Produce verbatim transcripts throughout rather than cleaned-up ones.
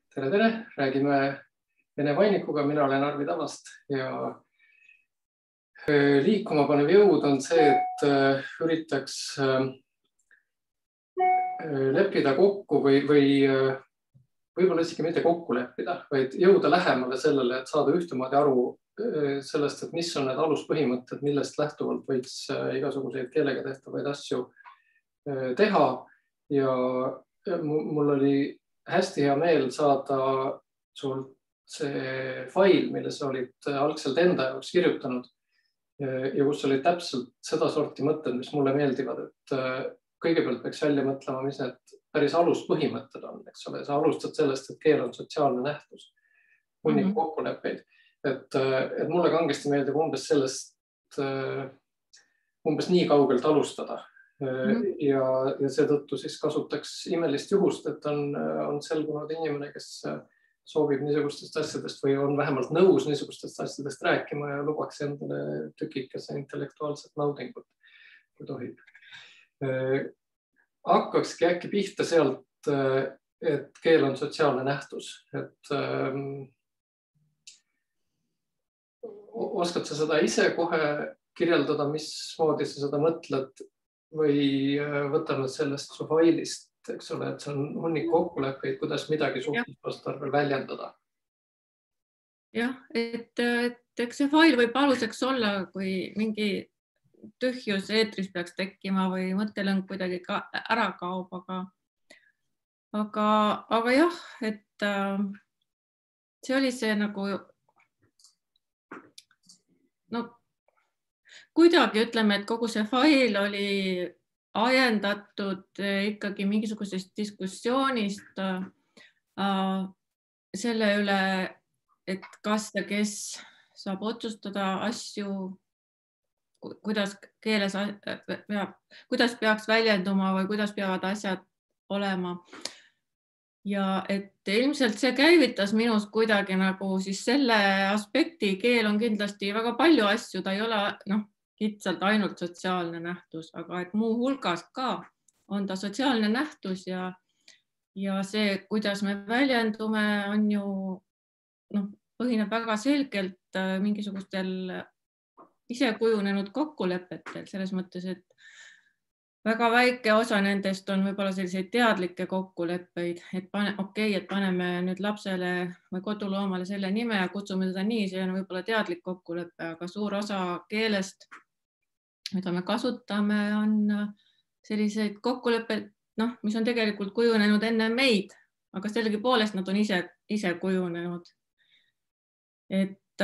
tere, tere, räägime Vene Vainikuga, mina olen Arvi Tavast ja liikuma panev jõud on see, et üritaks leppida kokku või, või võib-olla isegi mitte kokku leppida, vaid jõuda lähemale sellele, et saada ühtemoodi aru sellest, et mis on need aluspõhimõtted, millest lähtuvalt võiks igasuguseid keelega tehtavaid asju teha. Ja mul oli hästi hea meel saada sult see fail, mille sa olid algselt enda jaoks kirjutanud ja kus oli täpselt seda sorti mõtted, mis mulle meeldivad, et kõigepealt peaks välja mõtlema, mis need päris aluspõhimõtted on, eks ole. Sa alustad sellest, et keel on sotsiaalne nähtus, hunnik kokkuleppeid, et, et mulle kangesti meeldib umbes sellest, umbes nii kaugelt alustada. Mm-hmm. ja, ja seetõttu siis kasutaks imelist juhust, et on, on selgunud inimene, kes soovib niisugustest asjadest või on vähemalt nõus niisugustest asjadest rääkima ja lubaks endale tükikese intellektuaalset naudingut, kui tohib. Hakkakski äkki pihta sealt, et keel on sotsiaalne nähtus. Et, ähm, oskad sa seda ise kohe kirjeldada, mismoodi sa seda mõtled või võtame sellest su failist, eks ole, et see on hunnik kokkuleppeid, kuidas midagi suhtlusvastarvel väljendada? Jah, et, et eks see fail võib aluseks olla, kui mingi tühjus eetris peaks tekkima või mõttelõng kuidagi ka ära kaob, aga, aga, aga jah, et see oli see nagu no kuidagi ütleme, et kogu see fail oli ajendatud ikkagi mingisugusest diskussioonist äh, selle üle, et kas ja kes saab otsustada asju, kuidas keeles peab, kuidas peaks väljenduma või kuidas peavad asjad olema. Ja et ilmselt see käivitas minus kuidagi nagu siis selle aspekti, keel on kindlasti väga palju asju, ta ei ole noh, kitsalt ainult sotsiaalne nähtus, aga et muu hulgas ka on ta sotsiaalne nähtus ja, ja see, kuidas me väljendume, on ju noh, põhineb väga selgelt mingisugustel ise kujunenud kokkulepetel, selles mõttes, et väga väike osa nendest on võib-olla selliseid teadlikke kokkuleppeid, et pane, okei, et paneme nüüd lapsele või koduloomale selle nime ja kutsume teda nii, see on võib-olla teadlik kokkulepe, aga suur osa keelest, mida me kasutame, on selliseid kokkuleppeid, noh, mis on tegelikult kujunenud enne meid, aga sellegipoolest nad on ise, ise kujunenud. Et,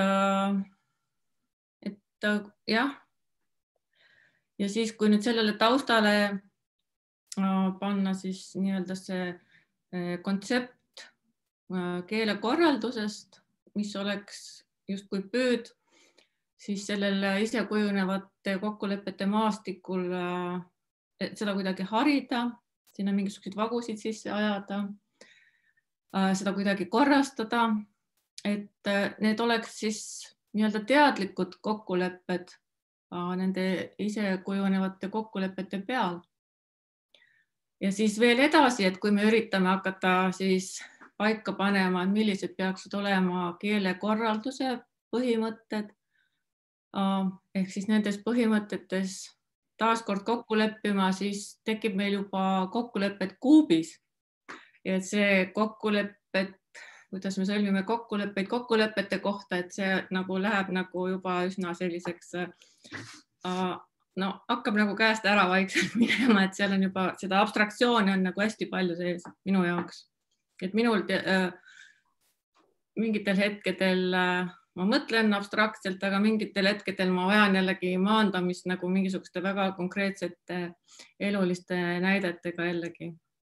et jah. Ja siis, kui nüüd sellele taustale panna siis nii-öelda see kontsept keelekorraldusest, mis oleks justkui püüd, siis sellele ise kujunevate kokkulepete maastikul seda kuidagi harida, sinna mingisuguseid vagusid sisse ajada, seda kuidagi korrastada, et need oleks siis nii-öelda teadlikud kokkulepped nende ise kujunevate kokkulepete peal. Ja siis veel edasi, et kui me üritame hakata siis paika panema, millised peaksid olema keelekorralduse põhimõtted, ehk siis nendes põhimõtetes taaskord kokku leppima, siis tekib meil juba kokkulepped kuubis. Ja see kokkulepped, kuidas me sõlmime kokkuleppeid kokkulepete kohta, et see nagu läheb nagu juba üsna selliseks, no hakkab nagu käest ära vaikselt minema, et seal on juba seda abstraktsiooni on nagu hästi palju sees minu jaoks. Et minul mingitel hetkedel ma mõtlen abstraktselt, aga mingitel hetkedel ma vajan jällegi maandamist nagu mingisuguste väga konkreetsete eluliste näidetega jällegi.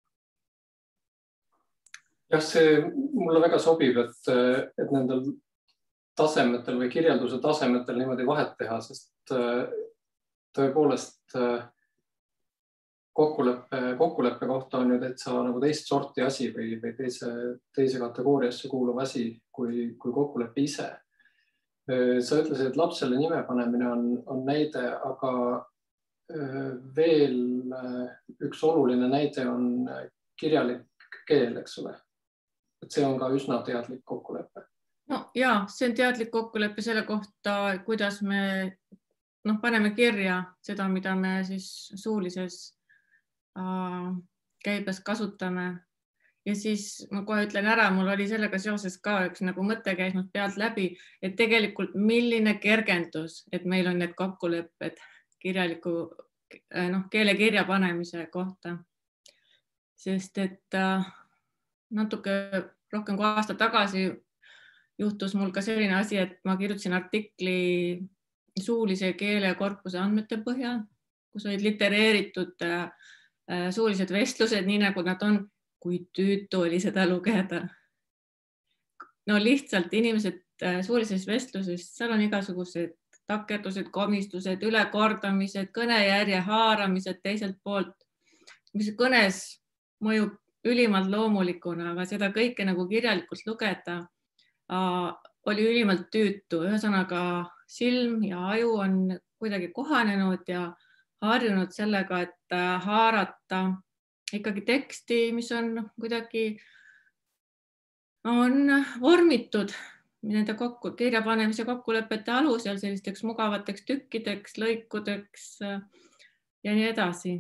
Jah, see mulle väga sobib, et, et nendel tasemetel või kirjelduse tasemetel niimoodi vahet teha, sest tõepoolest kokkuleppe, kokkuleppe kohta on ju täitsa nagu teist sorti asi või, või teise, teise kategooriasse kuuluv asi kui, kui kokkuleppe ise. Sa ütlesid, et lapsele nime panemine on, on näide, aga veel üks oluline näide on kirjalik keel, eks ole. et see on ka üsna teadlik kokkulepe. No ja, see on teadlik kokkulepe selle kohta, kuidas me noh, paneme kirja seda, mida me siis suulises äh, käibes kasutame. Ja siis ma kohe ütlen ära, mul oli sellega seoses ka üks nagu mõte käis mul pealt läbi, et tegelikult milline kergendus, et meil on need kokkulepped kirjaliku noh, keele kirja panemise kohta. Sest et natuke rohkem kui aasta tagasi juhtus mul ka selline asi, et ma kirjutasin artikli suulise keele korpuse andmete põhjal, kus olid litereeritud suulised vestlused, nii nagu nad on. Kui tüütu oli seda lugeda. No lihtsalt inimesed suulises vestluses, seal on igasugused takerdused, komistused, ülekordamised, kõnejärje haaramised teiselt poolt, mis kõnes mõjub ülimalt loomulikuna, aga seda kõike nagu kirjalikult lugeda äh, oli ülimalt tüütu. Ühesõnaga silm ja aju on kuidagi kohanenud ja harjunud sellega, et haarata ikkagi teksti, mis on kuidagi on vormitud nende kokku, kirja panemise kokkulepete alusel sellisteks mugavateks tükkideks, lõikudeks ja nii edasi.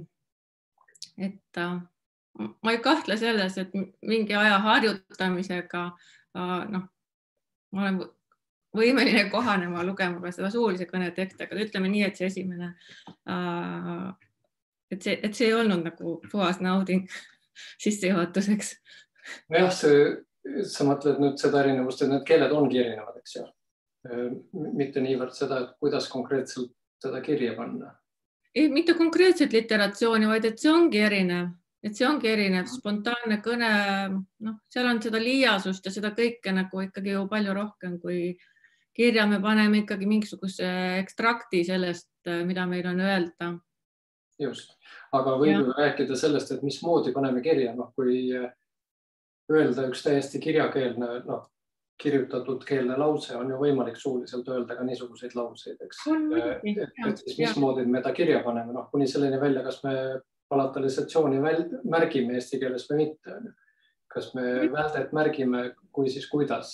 Et ma ei kahtle selles, et mingi aja harjutamisega noh, ma olen võimeline kohanema lugema ka seda suulise kõne teksti, aga ütleme nii, et see esimene äh, Et see, et see ei olnud nagu puhas nauding sissejuhatuseks. Jah, see, sa mõtled nüüd seda erinevust, et need keeled ongi erinevad, eks ju. Mitte niivõrd seda, et kuidas konkreetselt seda kirja panna. Ei, mitte konkreetselt literatsiooni, vaid et see ongi erinev. Et see ongi erinev, spontaanne kõne, noh, seal on seda liiasust ja seda kõike nagu ikkagi ju palju rohkem, kui kirja me paneme ikkagi mingisuguse ekstrakti sellest, mida meil on öelda. Just, aga võib ju rääkida sellest, et mismoodi paneme kirja, noh, kui öelda üks täiesti kirjakeelne, noh, kirjutatud keelne lause on ju võimalik suuliselt öelda ka niisuguseid lauseid, eks. Et, et siis mismoodi me ta kirja paneme, noh, kuni selline välja, kas me palatalisatsiooni märgime eesti keeles või mitte. Kas me väldet märgime, kui siis kuidas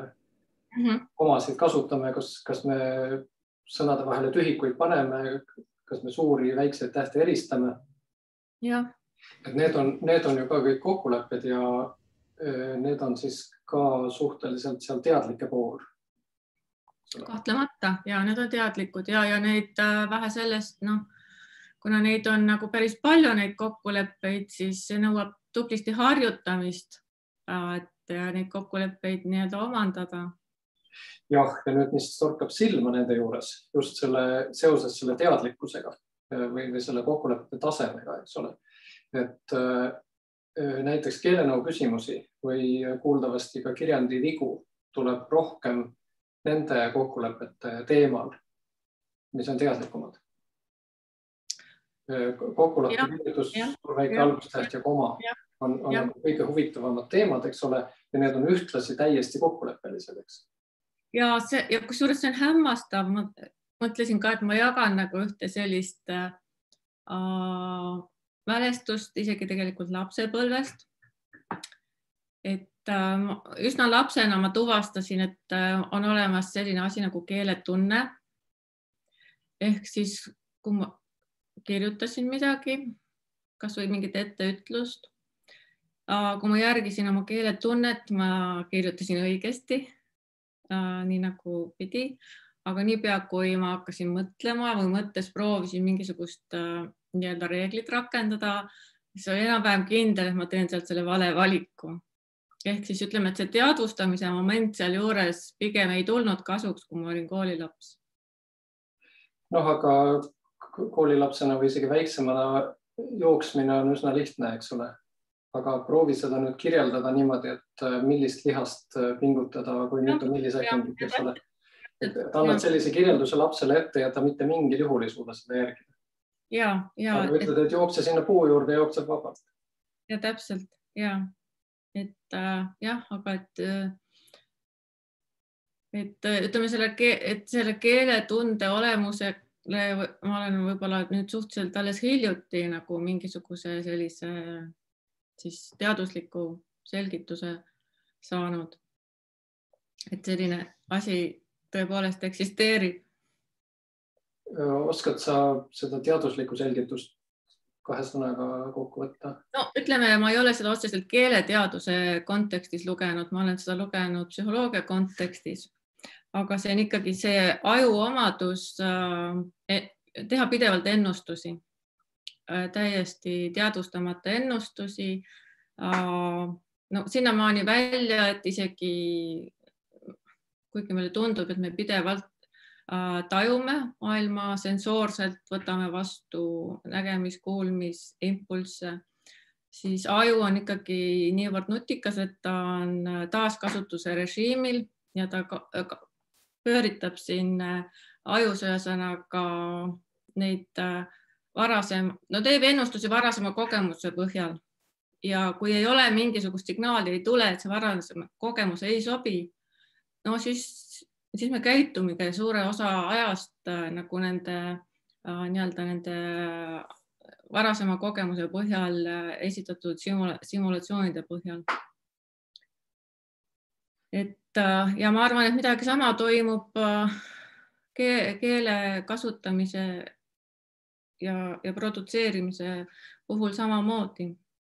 omasid kasutame, kas, kas me sõnade vahele tühikuid paneme, kas me suuri väikseid tähte eristame. Ja. Et need on, need on ju ka kõik kokkulepped ja need on siis ka suhteliselt seal teadlike pool. Kahtlemata ja need on teadlikud ja, ja neid vähe sellest, noh, kuna neid on nagu päris palju neid kokkuleppeid, siis see nõuab tublisti harjutamist, et neid kokkuleppeid nii-öelda omandada. Jah, ja nüüd, mis torkab silma nende juures, just selle, seoses selle teadlikkusega või, või selle kokkulepete tasemega, eks ole. Et äh, näiteks keelenõu küsimusi või kuuldavasti ka kirjandi vigu tuleb rohkem nende kokkulepete teemal, mis on teadlikumad. Kokkuleppe kirjutus, väike algustäht ja koma on, on ja. kõige huvitavamad teemad, eks ole, ja need on ühtlasi täiesti kokkuleppelised, eks. Ja, see, ja kusjuures see on hämmastav, ma mõtlesin ka, et ma jagan nagu ühte sellist äh, mälestust isegi tegelikult lapsepõlvest. Et äh, üsna lapsena ma tuvastasin, et äh, on olemas selline asi nagu keeletunne. Ehk siis, kui ma kirjutasin midagi, kas või mingit etteütlust, äh, kui ma järgisin oma keeletunnet, ma kirjutasin õigesti. Nii nagu pidi, aga niipea, kui ma hakkasin mõtlema või mõttes proovisin mingisugust nii-öelda reeglit rakendada, siis oli enam-vähem kindel, et ma teen sealt selle vale valiku. Ehk siis ütleme, et see teadvustamise moment seal juures pigem ei tulnud kasuks, kui ma olin koolilaps. Noh, aga koolilapsena või isegi väiksemana jooksmine on üsna lihtne, eks ole. Aga proovi seda nüüd kirjeldada niimoodi, et millist lihast pingutada, kui mitu millisekundit, eks ole. Et annad sellise kirjelduse lapsele ette ja ta mitte mingil juhul ei suuda seda järgida. Ja, ja. Aga ütled, et jookse sinna puu juurde ja jookseb vabalt. Ja täpselt, ja. Et äh, jah, aga et, et ütleme selle, et selle keeletunde olemuse ma olen võib-olla nüüd suhteliselt alles hiljuti nagu mingisuguse sellise siis teadusliku selgituse saanud. Et selline asi tõepoolest eksisteerib. Oskad sa seda teaduslikku selgitust kahe sõnaga kokku võtta? No ütleme, ma ei ole seda otseselt keeleteaduse kontekstis lugenud, ma olen seda lugenud psühholoogia kontekstis, aga see on ikkagi see aju omadus teha pidevalt ennustusi, täiesti teadvustamata ennustusi. No sinnamaani välja, et isegi kuigi meile tundub, et me pidevalt tajume maailma sensoorselt, võtame vastu nägemis, kuulmis, impulsse, siis aju on ikkagi niivõrd nutikas, et ta on taaskasutuse režiimil ja ta pööritab siin ajus ühesõnaga neid varasem, no teeb ennustusi varasema kogemuse põhjal. Ja kui ei ole mingisugust signaali, ei tule, et see varasem kogemus ei sobi, no siis siis me käitumige suure osa ajast nagu nende, nii-öelda nende varasema kogemuse põhjal esitatud simulatsioonide põhjal. Et, ja ma arvan, et midagi sama toimub keele kasutamise ja, ja produtseerimise puhul samamoodi.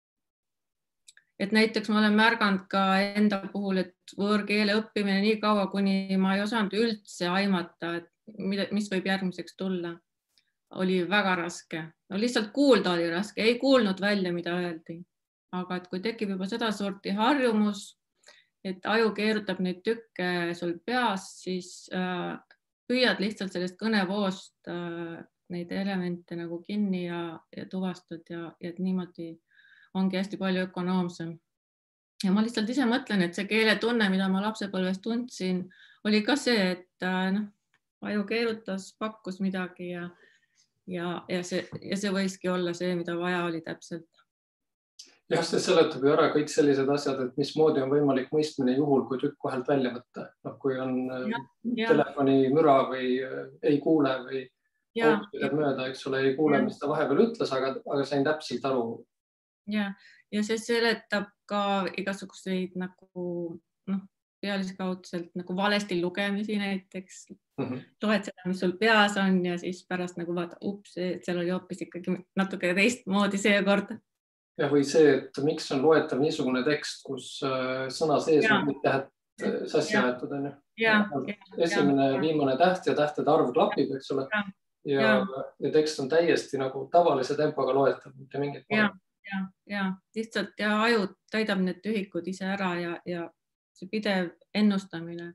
Et näiteks ma olen märganud ka enda puhul, et võõrkeele õppimine nii kaua, kuni ma ei osanud üldse aimata, et mis võib järgmiseks tulla, oli väga raske. No lihtsalt kuulda oli raske, ei kuulnud välja, mida öeldi. Aga et kui tekib juba seda sorti harjumus, et aju keerutab neid tükke sul peas, siis püüad lihtsalt sellest kõnevoost neid elemente nagu kinni ja, ja tuvastad ja, ja et niimoodi ongi hästi palju ökonoomsem. Ja ma lihtsalt ise mõtlen, et see keeletunne, mida ma lapsepõlves tundsin, oli ka see, et noh, aju keerutas, pakkus midagi ja, ja, ja, see, ja see võiski olla see, mida vaja oli täpselt. Jah, see seletab ju ära kõik sellised asjad, et mismoodi on võimalik mõistmine juhul, kui tükk vahelt välja võtta. No, kui on ja, ja. telefoni müra või ei kuule või ja, ja. mööda, eks ole, ei kuule, ja. mis ta vahepeal ütles, aga, aga sain täpselt aru. Ja, ja see seletab ka igasuguseid nagu noh, pealiskaudselt nagu valesti lugemisi näiteks. Mm -hmm. Loed seda, mis sul peas on ja siis pärast nagu vaata, ups, seal oli hoopis ikkagi natuke teistmoodi seekord. Ja või see, et miks on loetav niisugune tekst, kus sõna sees on kõik tähed sassi aetud. On ju? Ja, esimene ja viimane täht ja tähtede arv klapib, eks ole. Ja, ja. ja tekst on täiesti nagu tavalise tempoga loetav, mitte mingit ja. Ja, ja lihtsalt ja aju täidab need tühikud ise ära ja, ja see pidev ennustamine.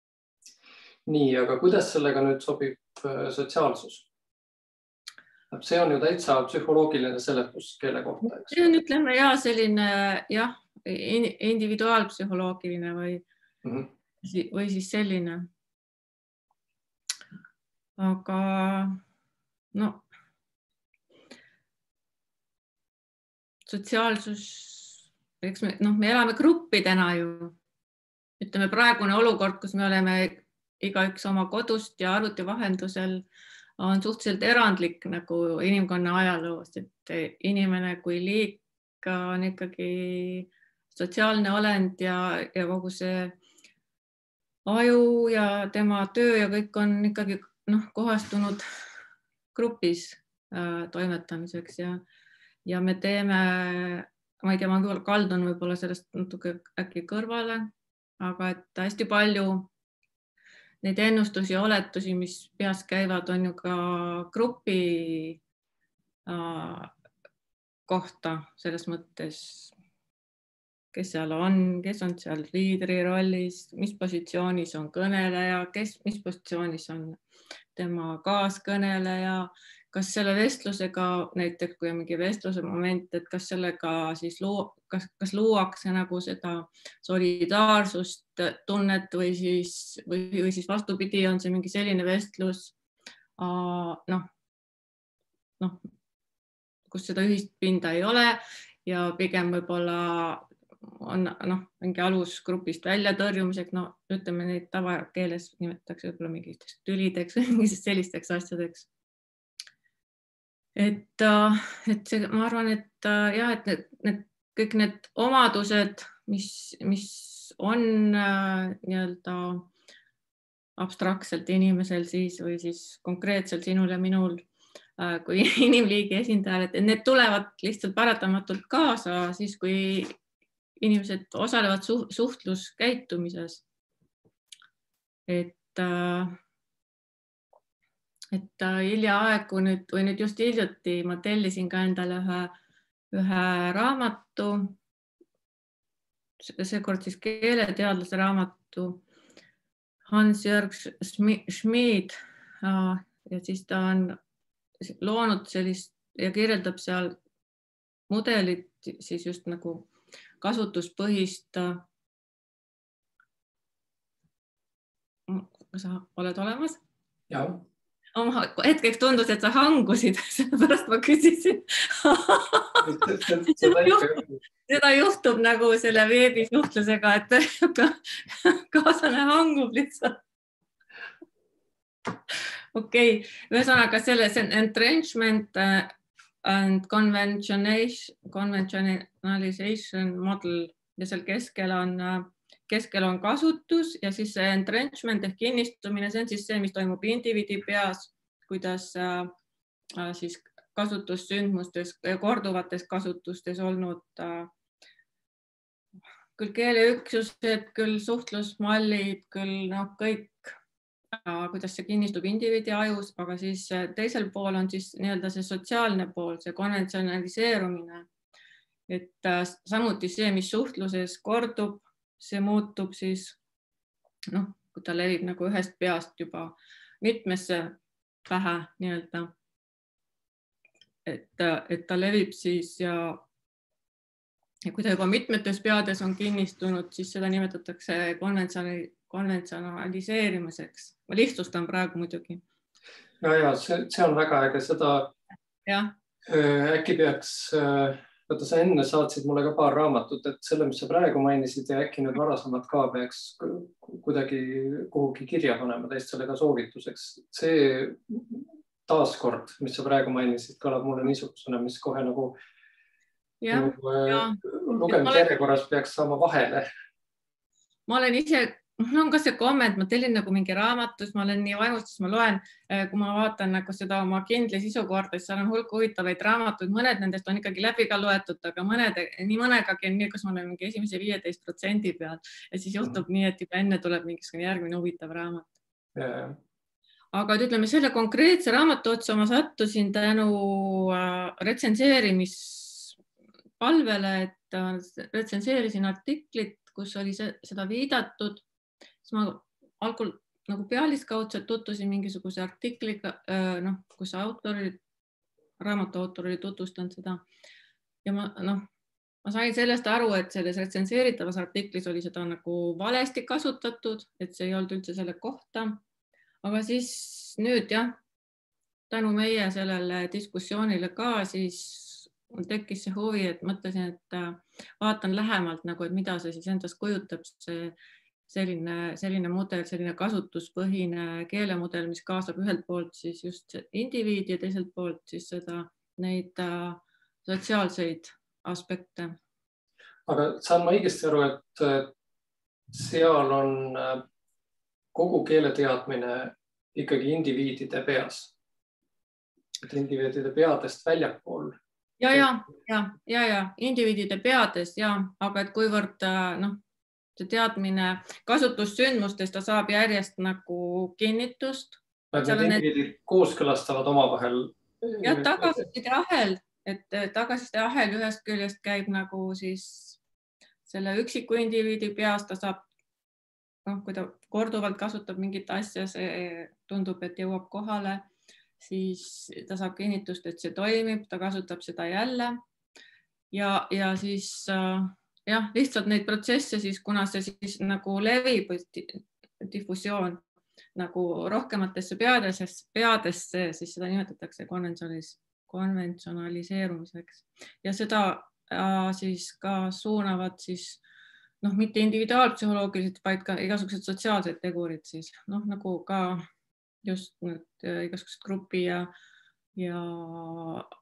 Nii, aga kuidas sellega nüüd sobib sotsiaalsus? See on ju täitsa psühholoogiline seletus keele kohta. See on, ütleme, ja selline jah, individuaalpsühholoogiline või, mm -hmm. või siis selline. Aga no sotsiaalsus, eks me, noh, me elame gruppidena ju. Ütleme, praegune olukord, kus me oleme igaüks oma kodust ja arvuti vahendusel, on suhteliselt erandlik nagu inimkonna ajaloos, et inimene kui liik on ikkagi sotsiaalne olend ja, ja kogu see aju ja tema töö ja kõik on ikkagi noh, kohastunud grupis äh, toimetamiseks ja Ja me teeme, ma ei tea, ma kaldun võib-olla sellest natuke äkki kõrvale, aga et hästi palju neid ennustusi ja oletusi, mis peas käivad, on ju ka grupi äh, kohta selles mõttes, kes seal on, kes on seal liidri rollis, mis positsioonis on kõneleja, kes, mis positsioonis on tema kaaskõneleja, kas selle vestlusega, näiteks kui on mingi vestluse moment, et kas sellega siis luu, kas, kas luuakse nagu seda solidaarsust tunnet või siis, või, või siis vastupidi, on see mingi selline vestlus, noh, noh, kus seda ühist pinda ei ole ja pigem võib-olla on noh, mingi alus grupist välja tõrjumiseks, no ütleme neid tavakeeles nimetatakse võib-olla mingiteks tülideks või sellisteks asjadeks. Et, et see, ma arvan, et jah, et need, need, kõik need omadused, mis, mis on äh, nii-öelda abstraktselt inimesel siis või siis konkreetselt sinul ja minul äh, kui inimliigi esindajal, et need tulevad lihtsalt paratamatult kaasa siis, kui inimesed osalevad su suhtluskäitumises. Et äh, et hiljaaegu nüüd või nüüd just hiljuti ma tellisin ka endale ühe, ühe raamatu, seekord siis keeleteadlase raamatu Hans-Jörg Schmid ja siis ta on loonud sellist ja kirjeldab seal mudelit siis just nagu kasutuspõhist. Sa oled olemas? Jah. Oma hetkeks tundus, et sa hangusid, sellepärast ma küsisin. Seda juhtub, seda juhtub nagu selle veebisuhtlusega, et kaasane hangub lihtsalt. Okei, ühesõnaga selle entrenchment and conventionalization model ja seal keskel on, keskel on kasutus ja siis see entrenchment ehk kinnistumine, see on siis see, mis toimub indiviidi peas, kuidas äh, siis kasutussündmustes, korduvates kasutustes olnud äh, küll keeleüksused, küll suhtlusmallid, küll noh, kõik, äh, kuidas see kinnistub indiviidi ajus, aga siis teisel pool on siis nii-öelda see sotsiaalne pool, see konventsionaliseerumine, et äh, samuti see, mis suhtluses kordub, see muutub siis, noh, kui ta levib nagu ühest peast juba mitmesse pähe nii-öelda, et, et ta levib siis ja, ja kui ta juba mitmetes peades on kinnistunud, siis seda nimetatakse konventsionaliseerimiseks. Ma lihtsustan praegu muidugi. Ja, ja see, see on väga äge, seda ja. Äkki peaks... Võtta, sa enne saatsid mulle ka paar raamatut, et selle, mis sa praegu mainisid ja äkki nüüd varasemad ka peaks kuidagi kuhugi kirja panema teist sellega soovituseks. See taaskord, mis sa praegu mainisid, kõlab mulle niisugusena, mis kohe nagu, ja, nagu ja. lugemise järjekorras peaks saama vahele. Ma olen ise, no on ka see komment, ma tellin nagu mingi raamatus, ma olen nii vaimustus, ma loen, kui ma vaatan nagu seda oma Kindle sisu korda, siis seal on hulk huvitavaid raamatuid, mõned nendest on ikkagi läbi ka loetud, aga mõned, nii mõnegagi on nii, kus ma olen mingi esimese viieteist protsendi peal ja siis juhtub nii, et juba enne tuleb mingisugune järgmine huvitav raamat. Yeah. Aga ütleme, selle konkreetse raamatu otsa ma sattusin tänu retsenseerimispalvele, et retsenseerisin artiklit, kus oli seda viidatud. Ma algul nagu pealiskaudselt tutvusin mingisuguse artikliga, noh, kus autori, raamatu autor oli tutvustanud seda ja ma, noh, ma sain sellest aru, et selles retsenseeritavas artiklis oli seda nagu valesti kasutatud, et see ei olnud üldse selle kohta, aga siis nüüd jah, tänu meie sellele diskussioonile ka, siis tekkis see huvi, et mõtlesin, et vaatan lähemalt nagu, et mida see siis endast kujutab, see selline, selline mudel, selline kasutuspõhine keelemudel, mis kaasab ühelt poolt siis just indiviidi ja teiselt poolt siis seda, neid äh, sotsiaalseid aspekte. Aga saan ma õigesti aru, et seal on kogu keeleteadmine ikkagi indiviidide peas, et indiviidide peadest väljapool? Ja, ja, ja, ja, ja, indiviidide peades, ja, aga et kuivõrd, noh, see teadmine kasutussündmustest ta saab järjest nagu kinnitust. Need indiviidid kooskõlastavad omavahel. Ja tagasiside ahel, et tagasiside ahel ühest küljest käib nagu siis selle üksiku indiviidi peas, ta saab, noh, kui ta korduvalt kasutab mingit asja, see tundub, et jõuab kohale, siis ta saab kinnitust, et see toimib, ta kasutab seda jälle ja, ja siis jah, lihtsalt neid protsesse siis, kuna see siis nagu levib difusioon nagu rohkematesse peadesse, peadesse, siis seda nimetatakse konventsionaliseerumiseks ja seda siis ka suunavad siis noh, mitte individuaalpsühholoogilised, vaid ka igasugused sotsiaalsed tegurid siis, noh, nagu ka just nüüd igasugused grupi ja, ja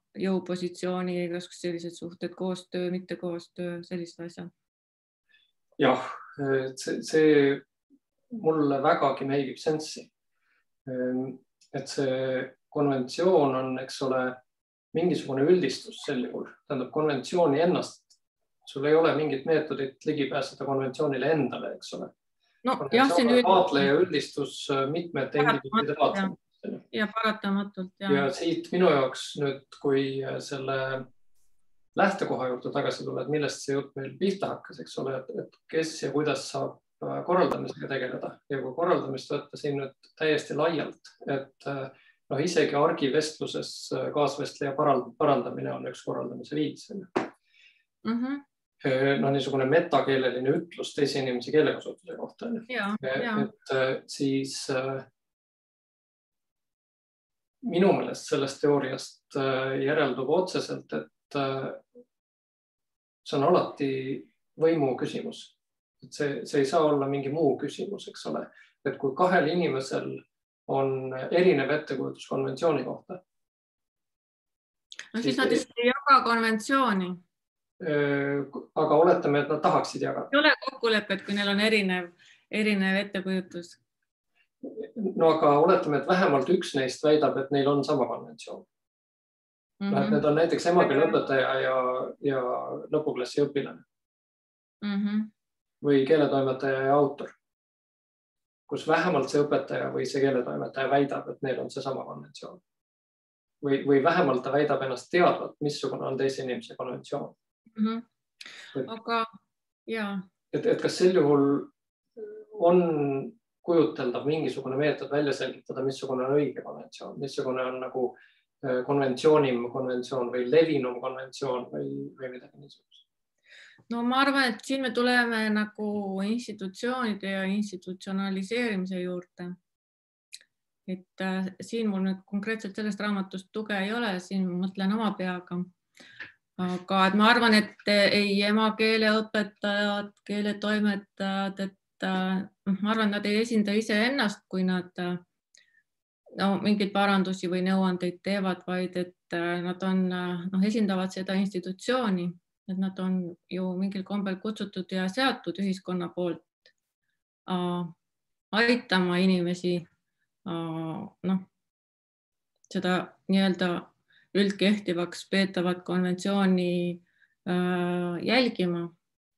jõupositsiooni, igasugused sellised suhted, koostöö, mitte koostöö, sellised asjad. jah, see, see mulle vägagi meeldib sensi. Et see konventsioon on, eks ole, mingisugune üldistus sel juhul. Tähendab konventsiooni ennast. Sul ei ole mingit meetodit ligi pääseda konventsioonile endale, eks ole. No, jah, see on vaatleja üldistus mitmete indiviidide vaatlemisele. Ja paratamatult. Ja. ja siit minu jaoks nüüd, kui selle lähtekoha juurde tagasi tuleb, millest see jutt meil pihta hakkas, eks ole, et, et kes ja kuidas saab korraldamisega tegeleda. Ja kui korraldamist võtta siin nüüd täiesti laialt, et noh, isegi argivestluses kaasvestleja parandamine on üks korraldamise viis. Mm-hmm. No niisugune metakeeleline ütlus teise inimese keelekasutuse kohta. Ja, ja. Et siis minu meelest sellest teooriast järeldub otseselt, et see on alati võimu küsimus. Et see, see ei saa olla mingi muu küsimus, eks ole. Et kui kahel inimesel on erinev ettekujutus konventsiooni kohta. No siis nad ei jaga konventsiooni. Aga oletame, et nad tahaksid jagada. Ei ole kokkulepet, kui neil on erinev, erinev ettekujutus. No aga oletame, et vähemalt üks neist väidab, et neil on sama konventsioon. Mm-hmm. Need on näiteks emakeeleõpetaja ja, ja lõpuklassi õpilane. Mm-hmm. Või keeletoimetaja ja autor. Kus vähemalt see õpetaja või see keeletoimetaja väidab, et neil on see sama konventsioon. Või, või vähemalt ta väidab ennast teadvat, missugune on teise inimese konventsioon. Mm-hmm. Et, aga, jaa. Et, et kas sel juhul on kujuteldav mingisugune meetod välja selgitada, missugune on õige konventsioon, missugune on nagu konventsioonim konventsioon või levinum konventsioon või, või midagi niisugust? No ma arvan, et siin me tuleme nagu institutsioonide ja institutsionaliseerimise juurde. Et äh, siin mul nüüd konkreetselt sellest raamatust tuge ei ole, siin mõtlen oma peaga. Aga et ma arvan, et ei emakeeleõpetajad, keeletoimetajad, et äh, ma arvan, nad ei esinda ise ennast, kui nad äh, no, mingeid parandusi või nõuandeid teevad, vaid et äh, nad on, äh, no, esindavad seda institutsiooni. Et nad on ju mingil kombel kutsutud ja seatud ühiskonna poolt äh, aitama inimesi äh, noh, seda nii-öelda üldkehtivaks peetavat konventsiooni äh, jälgima.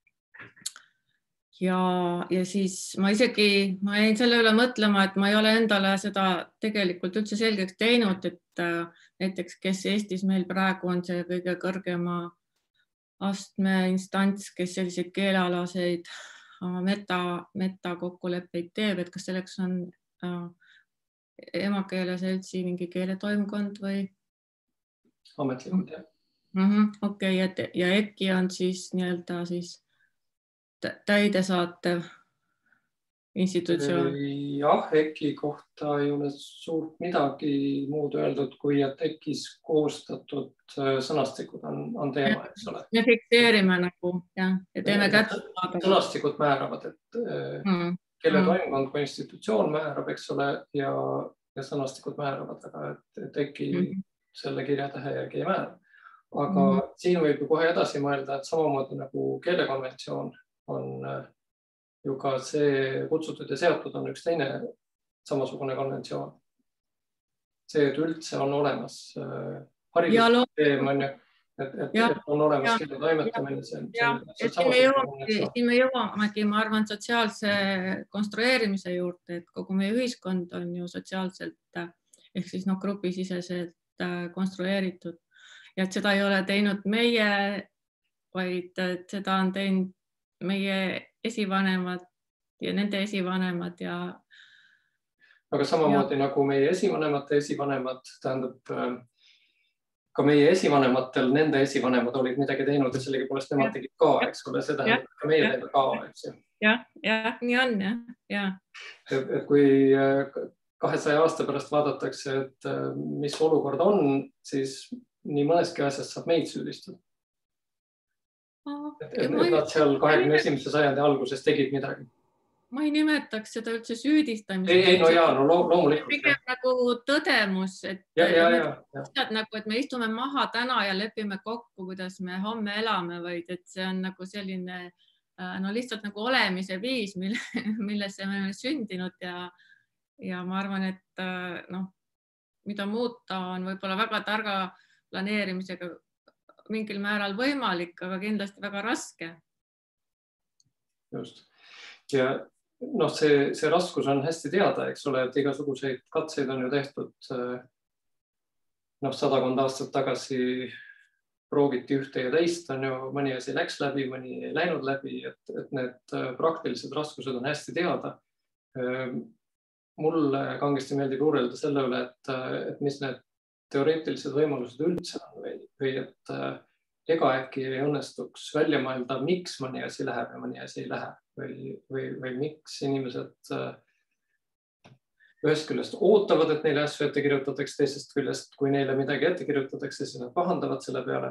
Ja, ja siis ma isegi, ma jäin selle üle mõtlema, et ma ei ole endale seda tegelikult üldse selgeks teinud, et äh, näiteks kes Eestis meil praegu on see kõige kõrgema astme instants, kes selliseid keelealaseid meta, meta kokkuleppeid teeb, et kas selleks on äh, emakeele seltsi mingi keeletoimkond või? Ametlikult, jah. Mm-hmm, okei, okay, et ja EKI on siis nii-öelda siis täidesaatev institutsioon. Jah, EKI kohta ei ole suurt midagi muud öeldud, kui et EKIs koostatud sõnastikud on, on teema, eks ole. Me fikseerime nagu, jah, ja teeme kätte. Sõnastikud määravad, et mm. keeletoimkond kui institutsioon määrab, eks ole, ja, ja sõnastikud määravad, aga et, et EKI mm. selle kirjatähe järgi ei määra. Aga mm. siin võib ju kohe edasi mõelda, et samamoodi nagu keelekonventsioon on ju ka see kutsutud ja seotud on üks teine samasugune konventsioon. See, et üldse on olemas haridussüsteem, on ju, et, et, et on olemas keeletoimetamine. Siin me jõuamegi, ma arvan, sotsiaalse konstrueerimise juurde, et kogu meie ühiskond on ju sotsiaalselt ehk siis noh, grupisiseselt konstrueeritud ja et seda ei ole teinud meie, vaid seda on teinud meie esivanemad ja nende esivanemad ja aga samamoodi ja... nagu meie esivanemate esivanemad, tähendab ka meie esivanematel, nende esivanemad olid midagi teinud ja sellegi poolest nemad tegid ka, eks ole, see tähendab ka meie teeme ka, eks ju. Jah, jah, nii on, jah, jah. Et, et kui kahesaja aasta pärast vaadatakse, et mis olukord on, siis nii mõneski asjast saab meid süüdistada. Et, et nad seal kahekümne esimese sajandi alguses tegid midagi. Ma ei nimetaks seda üldse süüdistamist. Ei, ei, no jaa, no loomulikult. Pigem nagu tõdemus, et, ja, ja, ja, ja. Nagu, et me istume maha täna ja lepime kokku, kuidas me homme elame, vaid et see on nagu selline no lihtsalt nagu olemise viis, mille, millesse me oleme sündinud ja, ja ma arvan, et noh, mida muuta on võib-olla väga targa planeerimisega mingil määral võimalik, aga kindlasti väga raske. Just. Ja noh, see, see raskus on hästi teada, eks ole, et igasuguseid katseid on ju tehtud noh, sadakond aastat tagasi prooviti ühte ja teist, on ju, mõni asi läks läbi, mõni ei läinud läbi, et, et need praktilised raskused on hästi teada. Mulle kangesti meeldib uurelda selle üle, et, et mis need teoreetilised võimalused üldse on või, või et ega äkki ei õnnestuks välja mõelda, miks mõni asi läheb ja mõni asi ei lähe või, või, või miks inimesed ühest küljest ootavad, et neile asju ette kirjutatakse, teisest küljest, kui neile midagi ette kirjutatakse, siis nad pahandavad selle peale.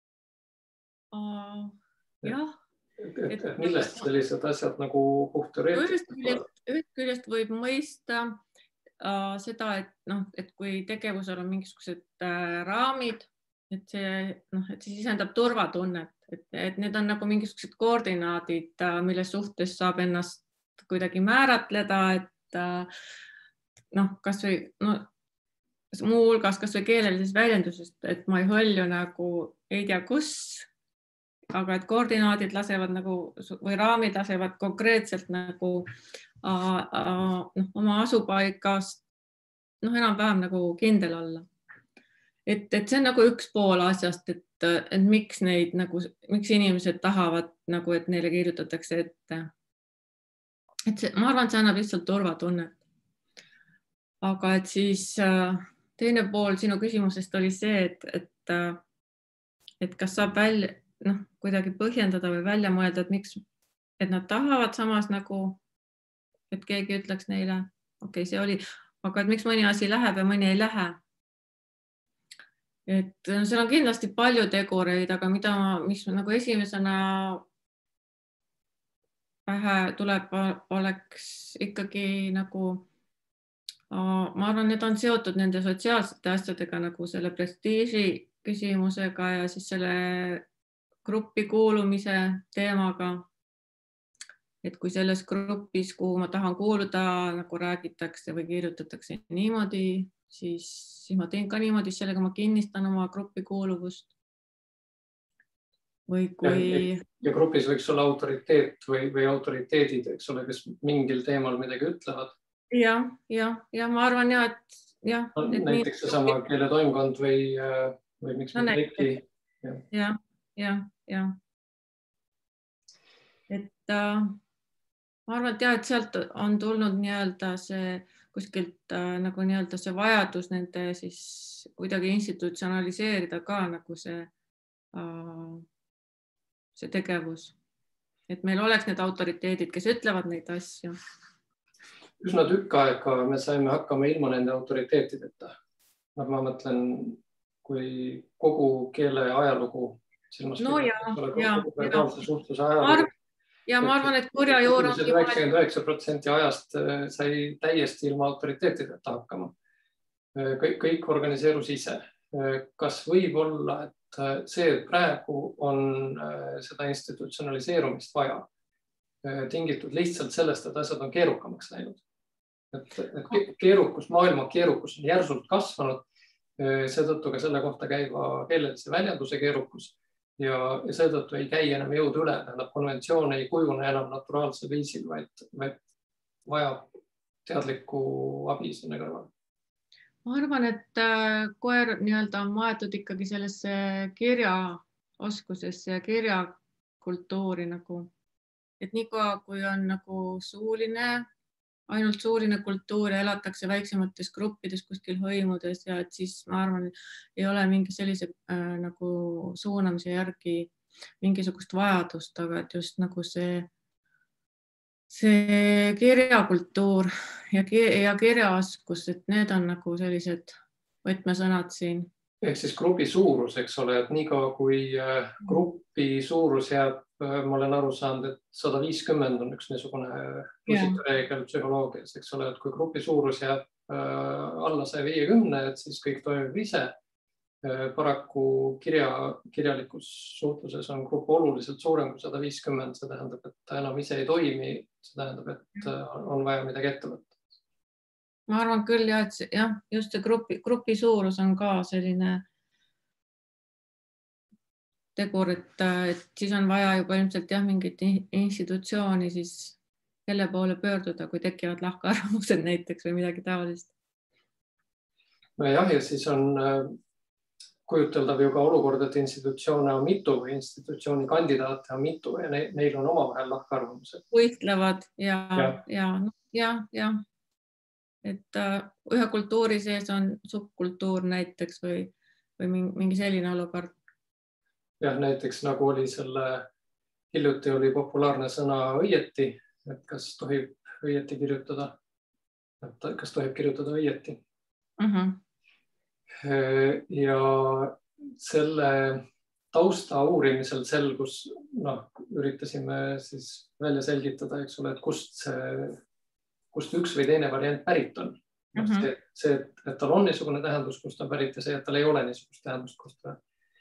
Uh, jah. Et, et, et millest sellised asjad nagu puhtteoreetiliselt? Ühest küljest võib mõista uh, seda, et, no, et kui tegevusel on mingisugused uh, raamid, et see, noh, et see sisendab turvatunnet, et, et need on nagu mingisugused koordinaadid, uh, mille suhtes saab ennast kuidagi määratleda, et uh, noh, kas või no, muu hulgas kas või keelelisest väljendusest, et ma ei hõlju nagu ei tea kus, aga et koordinaadid lasevad nagu või raamid lasevad konkreetselt nagu a, a, no, oma asupaigast noh, enam-vähem nagu kindel olla. Et, et see on nagu üks pool asjast, et, et miks neid nagu, miks inimesed tahavad nagu, et neile kirjutatakse ette. Et see, ma arvan, et see annab lihtsalt turvatunnet. Aga et siis teine pool sinu küsimusest oli see, et, et, et kas saab välja, noh, kuidagi põhjendada või välja mõelda, et miks, et nad tahavad samas nagu, et keegi ütleks neile, okei, okay, see oli, aga et miks mõni asi läheb ja mõni ei lähe. Et seal on kindlasti palju tegureid, aga mida, mis nagu esimesena pähe tuleb, oleks ikkagi nagu ma arvan, need on seotud nende sotsiaalsete asjadega nagu selle prestiiži küsimusega ja siis selle gruppi kuulumise teemaga. Et kui selles grupis, kuhu ma tahan kuuluda, nagu räägitakse või kirjutatakse niimoodi, siis, siis ma teen ka niimoodi, sellega ma kinnistan oma gruppi kuuluvust. Või kui... Ja, ja grupis võiks olla autoriteet või, või autoriteedid, eks ole, kes mingil teemal midagi ütlevad. Ja, ja, ja ma arvan ja, et jah. No, et näiteks nii... seesama keeletoimkond või, või miks no, mitte ja, ja, ja, ja. Et äh, ma arvan, et jah, et sealt on tulnud nii-öelda see kuskilt äh, nagu nii-öelda see vajadus nende siis kuidagi institutsionaliseerida ka nagu see, äh, see tegevus. Et meil oleks need autoriteedid, kes ütlevad neid asju. Üsna tükk aega me saime hakkama ilma nende autoriteetideta. No, ma mõtlen, kui kogu keele ajalugu silmas no, ja, ja, ja, suhtluse ajalugu. Ja ma arvan, et kurja juur on üheksakümmend üheksa protsenti ajast sai täiesti ilma autoriteetideta hakkama. Kõik, kõik organiseerus ise. Kas võib olla, et see praegu on seda institutsionaliseerumist vaja? Tingitud lihtsalt sellest, et asjad on keerukamaks läinud. Et, et keerukus, maailma keerukus on järsult kasvanud, seetõttu ka selle kohta käiva keelelise väljenduse keerukus ja, ja seetõttu ei käi enam jõud üle, tähendab konventsioon ei kujune enam naturaalsel viisil, vaid, vaid vajab teadlikku abi sinna kõrval. Ma arvan, et koer nii-öelda on maetud ikkagi sellesse kirjaoskusesse ja kirjakultuuri nagu. Et nii ka, kui on nagu suuline, ainult suuline kultuur ja elatakse väiksemates gruppides kuskil hõimudes ja et siis ma arvan, ei ole mingi sellise äh, nagu suunamise järgi mingisugust vajadust, aga et just nagu see, see kirjakultuur ja, ja kirjaoskus, et need on nagu sellised võtmesõnad siin. Ehk siis grupi suurus, eks ole, et nii kaua kui grupi suurus jääb, ma olen aru saanud, et sada viiskümmend on üks niisugune reegel psühholoogias, eks ole, et kui grupi suurus jääb alla saja viiekümne, et siis kõik toimib ise. paraku kirja, kirjalikus suhtluses on grupp oluliselt suurem kui sada viiskümmend, see tähendab, et ta enam ise ei toimi, see tähendab, et on vaja midagi ette võtta. Ma arvan küll jah, et jah, just see grupi, grupi suurus on ka selline tegur, et, et siis on vaja juba ilmselt jah, mingit institutsiooni siis kelle poole pöörduda, kui tekivad lahkarvamused näiteks või midagi taolist. No jah, ja siis on kujuteldav ju ka olukord, et institutsioone on mitu või institutsiooni kandidaate on mitu ja ne, neil on omavahel lahkarvamused. Võistlevad ja, ja, ja, no, ja, ja. Et uh, ühe kultuuri sees on subkultuur näiteks või, või mingi selline olukord. Jah, näiteks nagu oli selle, hiljuti oli populaarne sõna õieti, et kas tohib õieti kirjutada, et kas tohib kirjutada õieti. Uh-huh. Ja selle tausta uurimisel selgus, noh, üritasime siis välja selgitada, eks ole, et kust see, kust üks või teine variant pärit on. No, uh-huh. see, see, et tal on niisugune tähendus, kust ta pärit ja see, et tal ei ole niisugust tähendust, kust ta,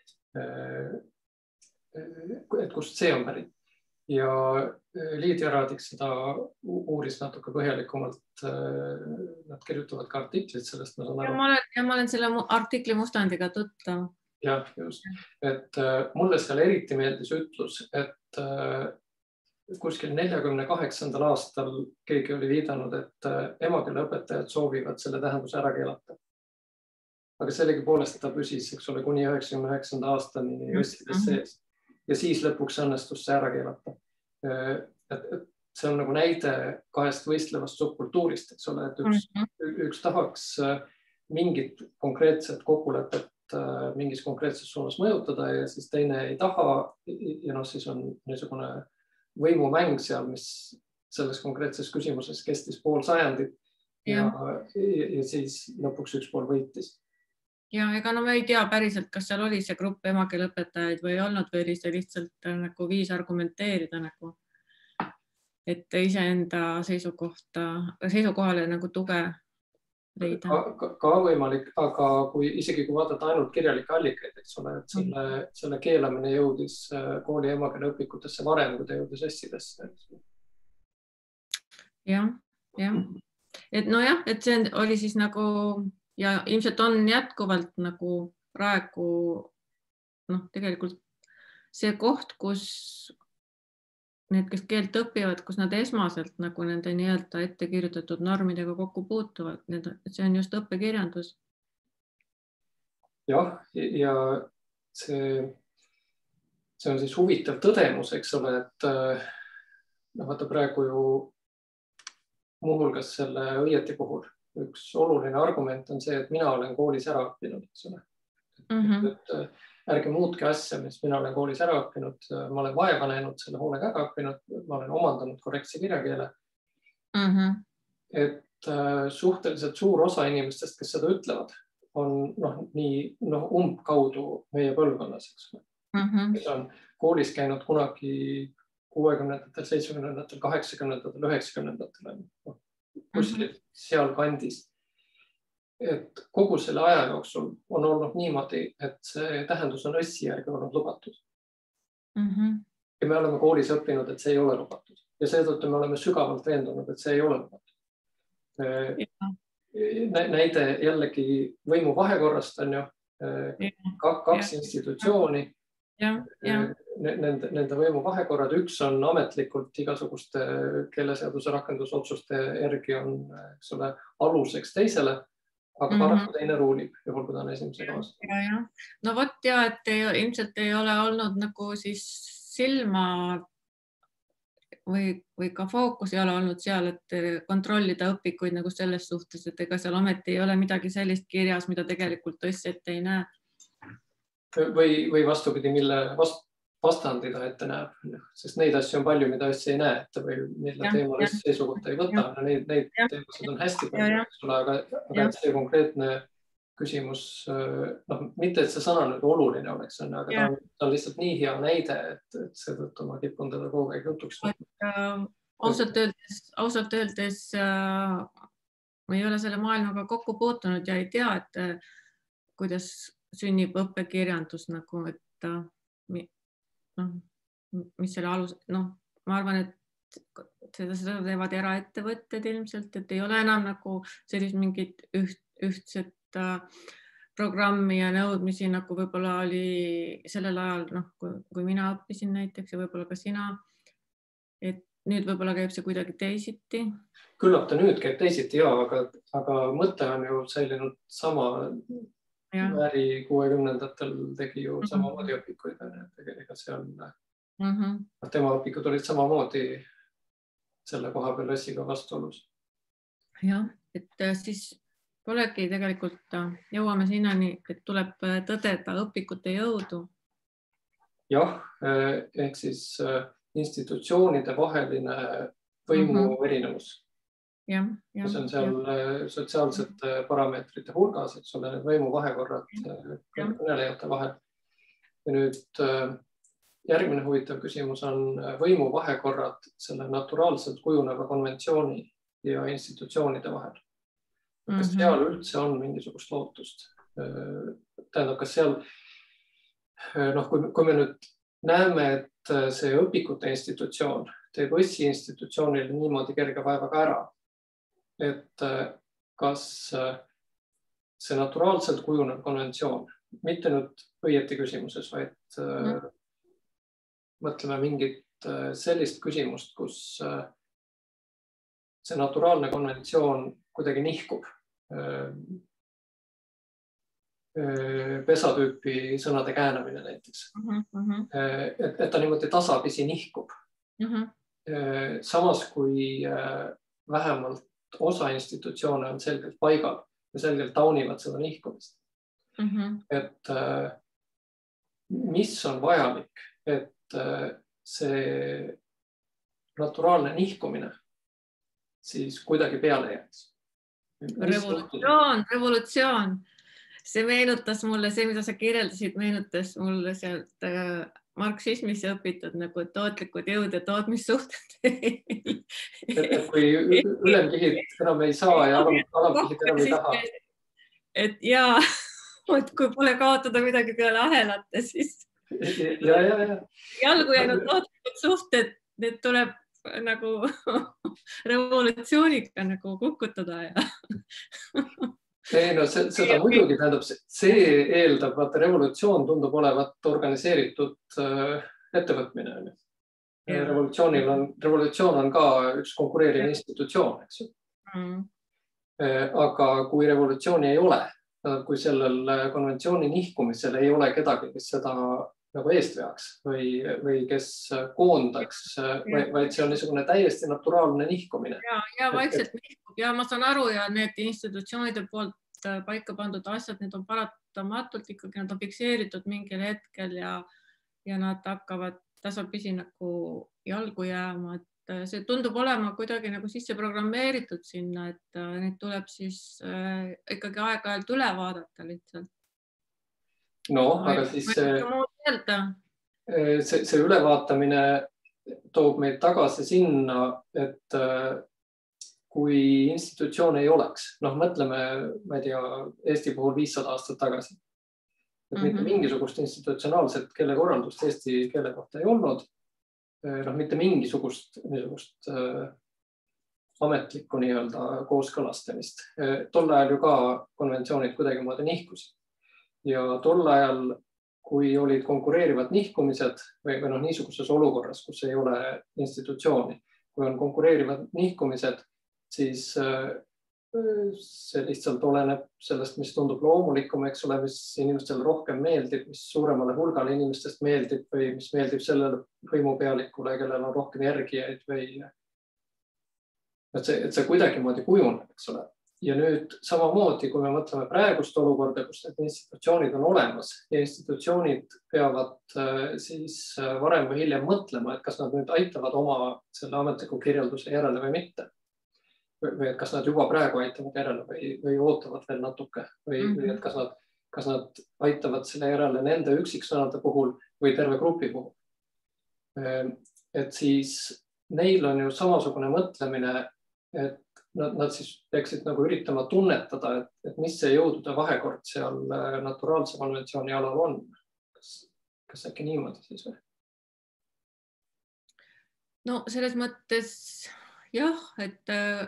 et kust see on pärit. Ja Liidia Raadik seda uuris natuke põhjalikumalt. Nad kirjutavad ka artiklit sellest. Ma, ja ma, olen, ja ma olen selle artikli mustandiga tuttav. Jah, just. Et mulle seal eriti meeldis ütlus, et kuskil neljakümne kaheksandal aastal keegi oli viidanud, et emakeeleõpetajad soovivad selle tähenduse ära keelata. Aga sellegi poolest ta püsis, eks ole, kuni üheksakümne üheksanda aastani õssides sees. Ja siis lõpuks õnnestus see ära keelata. Et see on nagu näide kahest võistlevast subkultuurist, eks ole, et üks, üks tahaks mingit konkreetset kokkulepet mingis konkreetses suunas mõjutada ja siis teine ei taha ja noh, siis on niisugune võimumäng seal, mis selles konkreetses küsimuses kestis pool sajandit ja, ja, ja siis lõpuks üks pool võitis. Ja ega no me ei tea päriselt, kas seal oli see grupp emakeeleõpetajaid või ei olnud või oli see lihtsalt nagu viis argumenteerida, nagu, et iseenda seisukohta, seisukohale nagu tuge leida. Ka, ka, ka võimalik, aga kui isegi kui vaadata ainult kirjalikke allikaid, eks ole, et selle, selle keelamine jõudis kooli emakeeleõpikutesse varem, kui ta jõudis essidesse. jah, jah. Et nojah, et see oli siis nagu ja ilmselt on jätkuvalt nagu praegu noh, tegelikult see koht, kus need, kes keelt õpivad, kus nad esmaselt nagu nende nii-öelda ette kirjutatud normidega kokku puutuvad, need, see on just õppekirjandus. Jah, ja see, see on siis huvitav tõdemus, eks ole, et no, vaata praegu ju muuhulgas selle õieti puhul üks oluline argument on see, et mina olen koolis ära õppinud, eks ole. Mm-hmm. Et, ärge muutke asja, mis mina olen koolis ära õppinud, ma olen vaeva näinud, selle hoolega ära õppinud, ma olen omandanud korrektse kirjakeele. Mm-hmm. Et äh, suhteliselt suur osa inimestest, kes seda ütlevad, on noh, nii noh, umbkaudu meie põlvkonnas, eks ole. Mm-hmm. Kes on koolis käinud kunagi kuuekümnendatel, seitsmekümnendatel, kaheksakümnendatel, üheksakümnendatel kuskil mm-hmm. seal kandis. Et kogu selle aja jooksul on olnud niimoodi, et see tähendus on õssi järgi olnud lubatud. Mm-hmm. Ja me oleme koolis õppinud, et see ei ole lubatud. Ja seetõttu me oleme sügavalt veendunud, et see ei ole lubatud. Ja. Näide jällegi võimu vahekorrast on ju kaks ja. institutsiooni. Ja, ja. Nende, nende võimu vahekorrad, üks on ametlikult igasuguste keeleseaduse rakendusotsuste järgi on eks ole, aluseks teisele, aga paraku mm-hmm. teine ruulib, juhul kui ta on esimese kaasa. Ja, ja. No vot ja, et ei, ilmselt ei ole olnud nagu siis silma või, või ka fookus ei ole olnud seal, et kontrollida õpikuid nagu selles suhtes, et ega seal ometi ei ole midagi sellist kirjas, mida tegelikult tõesti ette ei näe. Või, või vastupidi, mille vast, vastandi ta ette näeb, sest neid asju on palju, mida asja ei näe ette või mille ja, teemal ja, seisukohta ei võta. Ja, neid neid ja, teemasid on hästi palju, aga, aga see konkreetne küsimus, noh, mitte et see sõna nüüd oluline oleks, aga ta on, ta on lihtsalt nii hea näide, et, et seetõttu ma kipun teda kogu aeg jutuks. Äh, ausalt öeldes, ausalt öeldes äh, ma ei ole selle maailmaga kokku puutunud ja ei tea, et äh, kuidas sünnib õppekirjandus nagu, et noh, mis selle alus, noh, ma arvan, et seda, seda teevad eraettevõtted ilmselt, et ei ole enam nagu sellist mingit üht, ühtset programmi ja nõudmisi, nagu võib-olla oli sellel ajal, noh, kui, kui mina õppisin näiteks ja võib-olla ka sina, et nüüd võib-olla käib see kuidagi teisiti. Küllap ta nüüd käib teisiti, ja, aga, aga mõte on ju säilinud sama. Vääri kuuekümnendatel tegi ju samamoodi õpikuid, ega seal mm -hmm. tema õpikud olid samamoodi selle koha peal Össiga vastuolus. jah, et siis polegi tegelikult, jõuame sinnani, et tuleb tõdeda õpikute jõudu. jah, ehk siis institutsioonide vaheline võimu mm -hmm. erinevus. Ja, ja, see on seal ja. sotsiaalsete parameetrite hulgas, eks ole, need võimu vahekorrad kõnelejate vahel. Ja nüüd järgmine huvitav küsimus on võimu vahekorrad selle naturaalselt kujuneva konventsiooni ja institutsioonide vahel. Kas seal üldse on mingisugust lootust? Tähendab, kas seal, noh, kui, kui me nüüd näeme, et see õpikute institutsioon teeb Õssi institutsioonile niimoodi kerge vaevaga ära, et kas see naturaalselt kujunev konventsioon, mitte nüüd õieti küsimuses, vaid mm. mõtleme mingit sellist küsimust, kus see naturaalne konventsioon kuidagi nihkub pesatüüpi sõnade käänamine näiteks. Mm -hmm. et, et ta niimoodi tasapisi nihkub. Mm -hmm. Samas kui vähemalt osa institutsioone on selgelt paigal ja selgelt taunivad seda nihkumist. Mm -hmm. Et mis on vajalik, et see naturaalne nihkumine siis kuidagi peale jääks? Revolutsioon, revolutsioon. See meenutas mulle, see, mida sa kirjeldasid, meenutas mulle sealt marksismis õpitud nagu tootlikud jõud ja tootmissuhted. Et kui ülemkihid enam ei saa ja alamkihid enam ei taha. Et jaa, et kui pole kaotada midagi peale ahelate, siis ja, ja, ja. jalgu jäänud tootlikud suhted, need tuleb nagu revolutsiooniga nagu kukutada ja ei no seda muidugi tähendab, see eeldab, vaata revolutsioon tundub olevat organiseeritud ettevõtmine. Revolutsioonil on, revolutsioon on ka üks konkureeriv institutsioon, eks ju. Mm. Aga kui revolutsiooni ei ole, kui sellel konventsiooni nihkumisel ei ole kedagi, kes seda nagu eest veaks või, või kes koondaks, vaid see on niisugune täiesti naturaalne nihkumine. Ja, ja vaikselt nihkub ja ma saan aru ja need institutsioonide poolt paika pandud asjad, need on paratamatult ikkagi, nad on fikseeritud mingil hetkel ja, ja nad hakkavad tasapisi nagu jalgu jääma, et see tundub olema kuidagi nagu sisse programmeeritud sinna, et neid tuleb siis äh, ikkagi aeg-ajalt üle vaadata lihtsalt. No, aga siis see, see, see ülevaatamine toob meid tagasi sinna, et kui institutsioon ei oleks, noh, mõtleme, ma ei tea, Eesti puhul viissada aastat tagasi. Et mm-hmm. mitte mingisugust institutsionaalset keelekorraldust eesti keele kohta ei olnud. Noh, mitte mingisugust niisugust äh, ametlikku nii-öelda kooskõlastamist. Tol ajal ju ka konventsioonid kuidagi moodi nihkusid. Ja tol ajal, kui olid konkureerivad nihkumised või, või noh, niisuguses olukorras, kus ei ole institutsiooni, kui on konkureerivad nihkumised, siis see lihtsalt oleneb sellest, mis tundub loomulikum, eks ole, mis inimestele rohkem meeldib, mis suuremale hulgale inimestest meeldib või mis meeldib sellele võimupealikule, kellel on rohkem järgijaid või et see, et see kuidagi moodi kujuneb, eks ole. Ja nüüd samamoodi, kui me mõtleme praegust olukorda, kus need institutsioonid on olemas ja institutsioonid peavad siis varem või hiljem mõtlema, et kas nad nüüd aitavad oma selle ametliku kirjelduse järele või mitte. Või et kas nad juba praegu aitavad järele või, või ootavad veel natuke või, mm-hmm. või et kas nad, kas nad aitavad selle järele nende üksiksõnade puhul või terve grupi puhul. Et siis neil on ju samasugune mõtlemine, et nad, nad siis peaksid nagu üritama tunnetada, et, et mis see jõudude vahekord seal naturaalse konventsiooni alal on. Kas, kas äkki niimoodi siis või? No selles mõttes jah, et äh,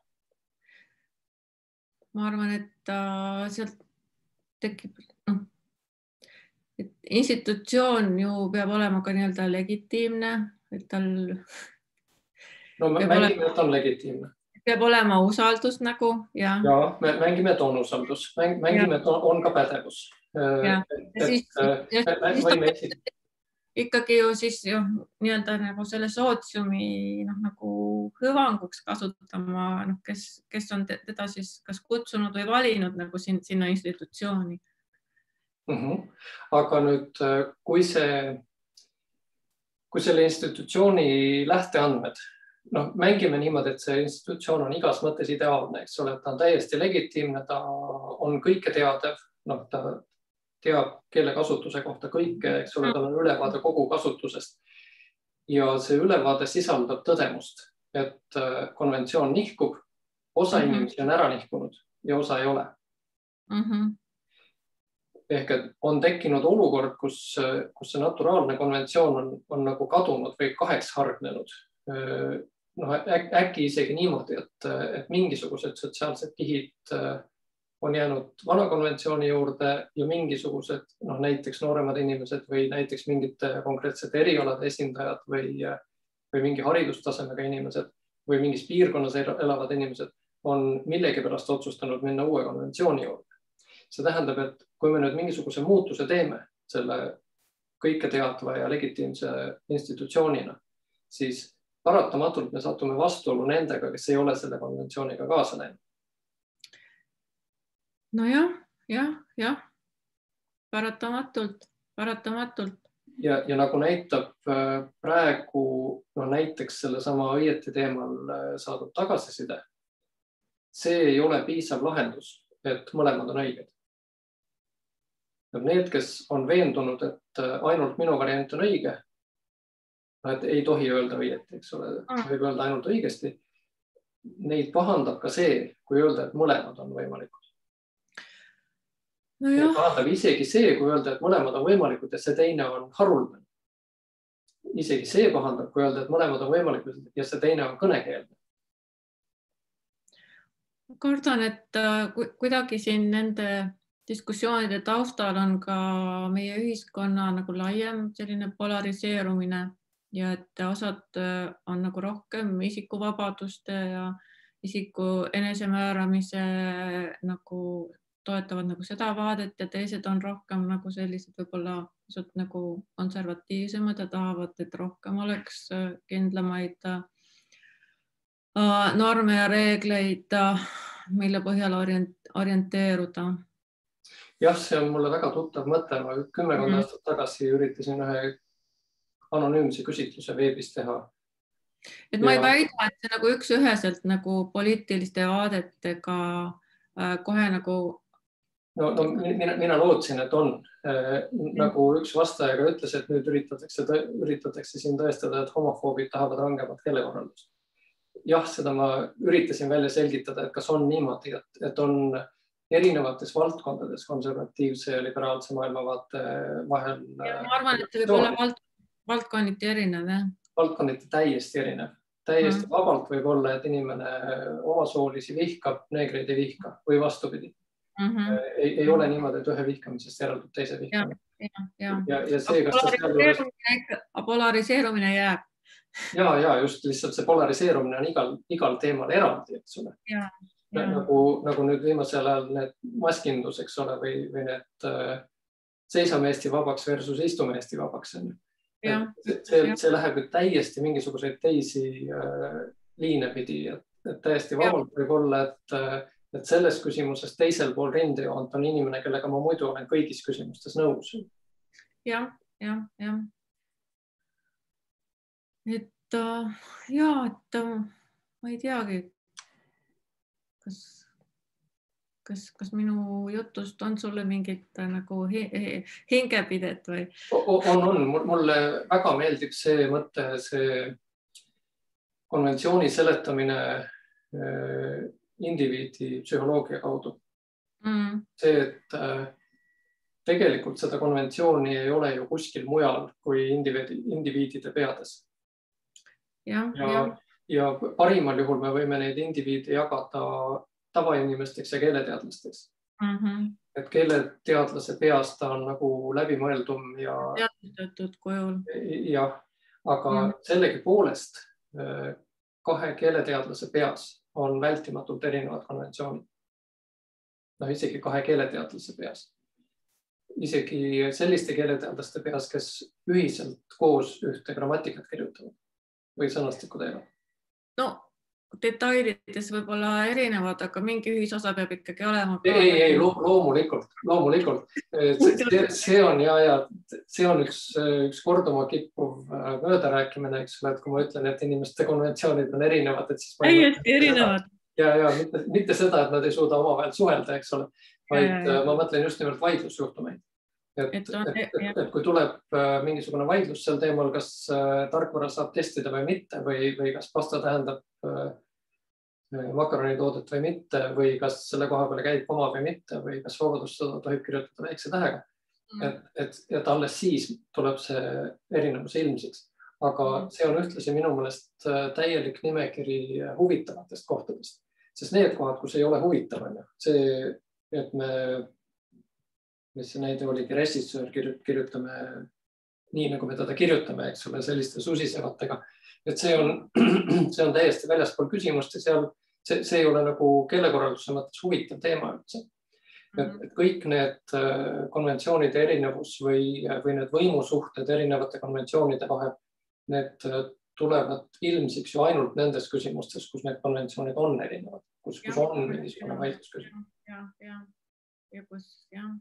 ma arvan, et äh, sealt tekib, noh, et institutsioon ju peab olema ka nii-öelda legitiimne, et tal no me mängime, et on legitiimne. Peab olema usaldus nagu ja. Ja me mängime, et on usaldus, mängime, et on, on ka pädevus. Ja. Ja siis, ja siis me, ikkagi ju siis ju nii-öelda nagu selle sootsiumi noh, nagu hüvanguks kasutama, noh, kes, kes on teda siis kas kutsunud või valinud nagu siin, sinna institutsiooni. Mm-hmm. Aga nüüd, kui see, kui selle institutsiooni lähteandmed, noh, mängime niimoodi, et see institutsioon on igas mõttes ideaalne, eks ole, et ta on täiesti legitiimne, ta on kõike teadev, noh, ta teab keelekasutuse kohta kõike, eks ole, tal on ülevaade kogu kasutusest. Ja see ülevaade sisaldab tõdemust, et konventsioon nihkub, osa mm-hmm. inimesi on ära nihkunud ja osa ei ole. Mm-hmm. Ehk et on tekkinud olukord, kus, kus see naturaalne konventsioon on, on nagu kadunud või kaheks hargnenud. No, äkki isegi niimoodi, et, et mingisugused sotsiaalsed kihid on jäänud vana konventsiooni juurde ja mingisugused, noh, näiteks nooremad inimesed või näiteks mingite konkreetsete erialade esindajad või, või mingi haridustasemega inimesed või mingis piirkonnas elavad inimesed on millegi pärast otsustanud minna uue konventsiooni juurde. See tähendab, et kui me nüüd mingisuguse muutuse teeme selle kõike teadva ja legitiimse institutsioonina, siis paratamatult me satume vastuolu nendega, kes ei ole selle konventsiooniga kaasa läinud. No jah, jah, jah, paratamatult, paratamatult. Ja, ja nagu näitab praegu, no näiteks selle sama õieti teemal saadud tagasiside, see ei ole piisav lahendus, et mõlemad on õiged. Need, kes on veendunud, et ainult minu variant on õige, et ei tohi öelda õieti, eks ole, võib öelda ainult õigesti. Neid pahandab ka see, kui öelda, et mõlemad on võimalikud. No jah. Pahandab isegi see, kui öelda, et mõlemad on võimalikud ja see teine on haruldane. Isegi see pahandab, kui öelda, et mõlemad on võimalikud ja see teine on kõnekeelne. Kardan, et kuidagi siin nende diskussioonide taustal on ka meie ühiskonna nagu laiem selline polariseerumine ja et osad on nagu rohkem isikuvabaduste ja isiku enesemääramise nagu toetavad nagu seda vaadet ja teised on rohkem nagu sellised võib-olla nagu konservatiivsemad ja tahavad, et rohkem oleks kindlamaid norme ja reegleid, mille põhjal orienteeruda. Jah, see on mulle väga tuttav mõte. Ma kümmekond mm. aastat tagasi üritasin ühe anonüümse küsitluse veebis teha. Et ma ja... ei väida, et see nagu üks üheselt nagu poliitiliste vaadetega kohe nagu... No, no mina, mina lootsin, et on. Mm. Nagu üks vastajaga ütles, et nüüd üritatakse, üritatakse siin tõestada, et homofoobid tahavad rangemat keelekorraldust. Jah, seda ma üritasin välja selgitada, et kas on niimoodi, et, et on erinevates valdkondades konservatiivse ja liberaalse maailmavaate vahel. Ja ma arvan, et see võib olla vald, valdkonniti erinev. Ja? Valdkonniti täiesti erinev. Täiesti mm. vabalt võib olla, et inimene omasoolisi vihkab, neegreid ei vihka või vastupidi. Mm -hmm. ei, ei ole niimoodi, et ühe vihkamisest järaldub teise vihkamine. Ja, ja, ja. ja see, kas polariseerumine, polariseerumine jääb. Ja, ja just lihtsalt see polariseerumine on igal, igal teemal eraldi, eks ole. Ja. Ja. Nagu, nagu nüüd viimasel ajal need maskindus, eks ole, või, või need äh, seisame Eesti vabaks versus istume Eesti vabaks. Ja. See, see, see läheb ju täiesti mingisuguseid teisi äh, liine pidi, et, et täiesti vabalt võib olla, et, et selles küsimuses teisel pool rindejoont on inimene, kellega ma muidu olen kõigis küsimustes nõus. Ja, ja, ja. Et äh, ja, et äh, ma ei teagi, Kas, kas, kas minu jutust on sulle mingit nagu hingepidet või? On, on. Mulle väga meeldib see mõte, see konventsiooni seletamine indiviidi psühholoogia kaudu. Mm. See, et tegelikult seda konventsiooni ei ole ju kuskil mujal kui indiviidi, indiviidide peades. Ja, ja, ja. ja parimal juhul me võime neid indiviide jagada tavainimesteks ja keeleteadlasteks. Mm-hmm. Et keeleteadlase peas ta on nagu läbimõeldum ja teadvustatud kujul. Jah, aga mm. sellegi poolest kahe keeleteadlase peas on vältimatult erinevad konventsioonid. No isegi kahe keeleteadlase peas. Isegi selliste keeleteadlaste peas, kes ühiselt koos ühte grammatikat kirjutavad või sõnastikku teevad. No detailides võib-olla erinevad, aga mingi ühisosa peab ikkagi olema. Ei, ei, loomulikult, loomulikult. See, see on ja, ja see on üks, üks korduma kippuv möödarääkimine, eks ole, et kui ma ütlen, et inimeste konventsioonid on erinevad, et siis ma ei hästi erinevad. Ja, ja mitte, mitte seda, et nad ei suuda omavahel suhelda, eks ole, vaid ja, ja. ma mõtlen just nimelt vaidlusjuhtumeid. Et, et, et, et, et kui tuleb mingisugune vaidlus sel teemal, kas tarkvara saab testida või mitte või, või kas pasta tähendab makaronitoodet või mitte või kas selle koha peale käib koma või mitte või kas vabadussõda tohib kirjutada väikse tähega. Mm. Et, et, et alles siis tuleb see erinevus ilmsiks. Aga mm. see on ühtlasi minu meelest täielik nimekiri huvitavatest kohtadest. Sest need kohad, kus ei ole huvitav, see, et me mis see näide oligi, ressissöör kirjutame nii, nagu me teda kirjutame, eks ole, selliste susisevatega. Et see on, see on täiesti väljaspool küsimust ja seal, see, see ei ole nagu keelekorralduse mõttes huvitav teema üldse. Et, et kõik need konventsioonide erinevus või, või need võimusuhted erinevate konventsioonide vahel, need tulevad ilmsiks ju ainult nendes küsimustes, kus need konventsioonid on erinevad, kus, kus on mingisugune vaidlusküsimus. Ja, ja, ja kus, jah.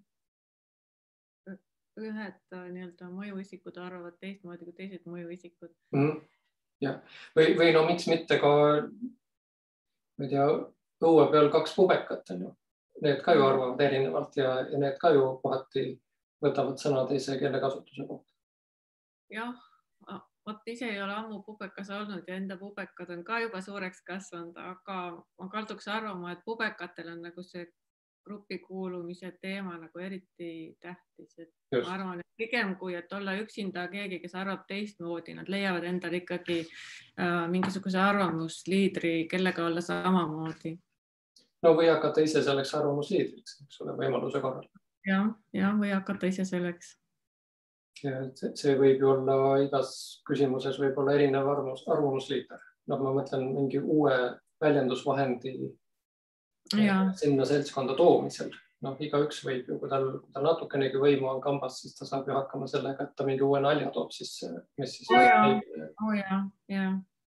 Ühed nii-öelda mõjuisikud arvavad teistmoodi kui teised mõjuisikud. Mm, ja. või, või no miks mitte ka ma ei tea, õue peal kaks pubekat on ju. Need ka ju arvavad erinevalt ja, ja need ka ju kohati võtavad sõna teise keelekasutuse kohta. Jah, vot ise ei ole ammu pubekas olnud ja enda pubekad on ka juba suureks kasvanud, aga ma kalduks arvama, et pubekatel on nagu see grupi kuulumise teema nagu eriti tähtis. Et ma arvan, et pigem kui, et olla üksinda keegi, kes arvab teistmoodi, nad leiavad endal ikkagi äh, mingisuguse arvamusliidri, kellega olla samamoodi. No või hakata ise selleks arvamusliidriks, eks ole, võimaluse korral. Ja, ja, või hakata ise selleks. Ja see võib ju olla igas küsimuses võib olla erinev arvamus, arvamusliider. No ma mõtlen mingi uue väljendusvahendi ja. Sinna seltskonda toomisel. No, igaüks võib ju, kui tal, kui tal natukenegi võimu on kambas, siis ta saab ju hakkama sellega, et ta mingi uue nalja toob sisse. Mis siis oh ja, oh ja, ja.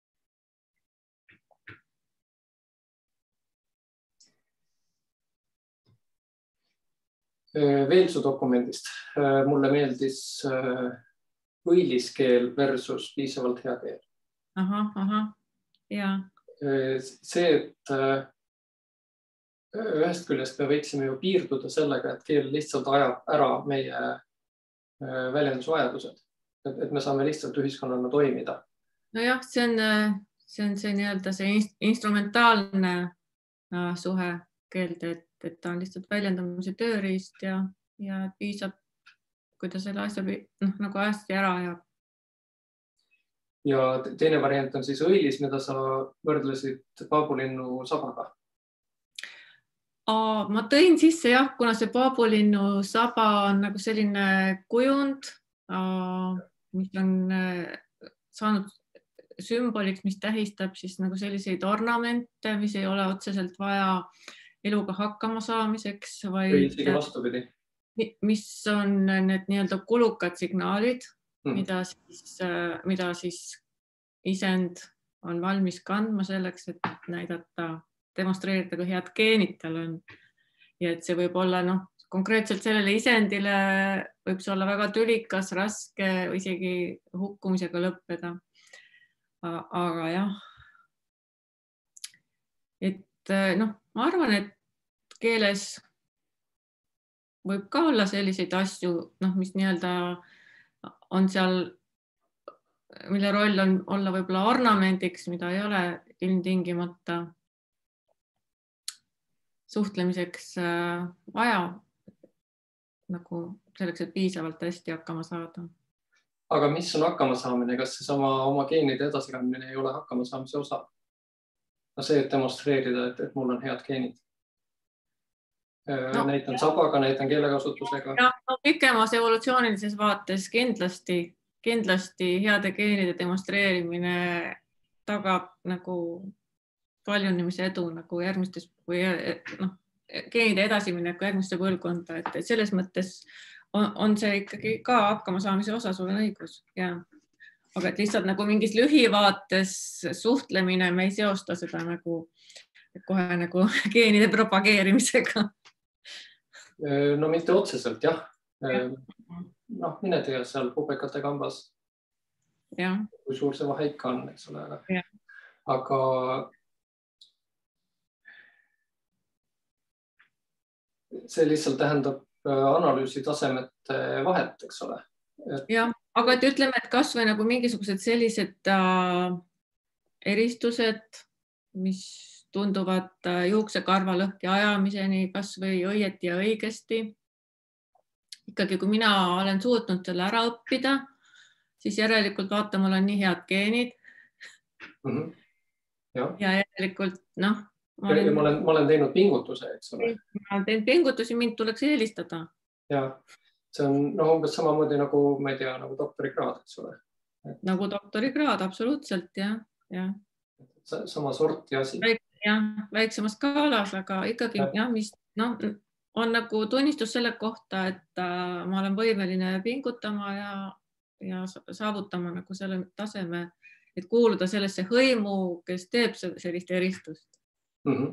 Veelsu dokumendist. Mulle meeldis õiliskeel versus piisavalt hea keel. Aha, aha, ja. See, et ühest küljest me võiksime ju piirduda sellega, et keel lihtsalt ajab ära meie väljendusvajadused, et me saame lihtsalt ühiskonnana toimida. No jah, see on see, on see, nii-öelda see instrumentaalne suhe keelde, et, et ta on lihtsalt väljendamise tööriist ja, ja piisab, kui ta selle asja no, nagu hästi ära ajab. Ja teine variant on siis õilis, mida sa võrdlesid paabulinnu sabaga. Ma tõin sisse jah, kuna see paabulinnu saba on nagu selline kujund, mis on saanud sümboliks, mis tähistab siis nagu selliseid ornamente, mis ei ole otseselt vaja eluga hakkama saamiseks, vaid vastupidi. Mis on need nii-öelda kulukad signaalid, mm. mida, siis, mida siis isend on valmis kandma selleks, et näidata demonstreerida, kui head geenid tal on. Ja et see võib olla, noh, konkreetselt sellele isendile võib see olla väga tülikas, raske või isegi hukkumisega lõppeda. Aga jah, et noh, ma arvan, et keeles võib ka olla selliseid asju, noh, mis nii-öelda on seal, mille roll on olla võib-olla ornamendiks, mida ei ole ilmtingimata. suhtlemiseks vaja nagu selleks, et piisavalt hästi hakkama saada. Aga mis on hakkama saamine? Kas see sama oma geenide edasikandmine ei ole hakkama saamise osa? No see, et demonstreerida, et, et mul on head geenid. No, näitan sabaga, näitan keelekasutusega. No, no, pikemas evolutsioonilises vaates kindlasti, kindlasti heade geenide demonstreerimine tagab nagu paljunemise edu nagu järgmistes või noh, geenide edasimineku järgmiste põlvkonda, et selles mõttes on, on see ikkagi ka hakkama saamise osa, sul on õigus. Ja. Aga et lihtsalt nagu mingis lühivaates suhtlemine, me ei seosta seda nagu kohe nagu geenide propageerimisega. No mitte otseselt, jah. Noh, mine tea seal pubekate kambas. Ja. Kui suur see vahe ikka on, eks ole. Ja. Aga see lihtsalt tähendab analüüsi tasemete vahet, eks ole. Et... Ja, aga et ütleme, et kas või nagu mingisugused sellised äh, eristused, mis tunduvad äh, juuksekarva lõhki ajamiseni, kas või õieti ja õigesti. Ikkagi, kui mina olen suutnud selle ära õppida, siis järelikult vaata, mul on nii head geenid. Mm -hmm. Ja. ja järelikult, noh, Ma olen, ma, olen, ma olen teinud pingutuse, eks ole. Ma olen teinud pingutusi, mind tuleks eelistada. Ja, see on no, umbes samamoodi nagu, ma ei tea, nagu doktorikraad, eks ole. Et... Nagu doktorikraad, absoluutselt, jah. Ja. Sama sorti asi. Jah, väiksemas skaalas, aga ikkagi, ja. jah, mis no, on nagu tunnistus selle kohta, et äh, ma olen võimeline pingutama ja, ja saavutama nagu selle taseme, et kuuluda sellesse hõimu, kes teeb sellist eristust. Mm -hmm.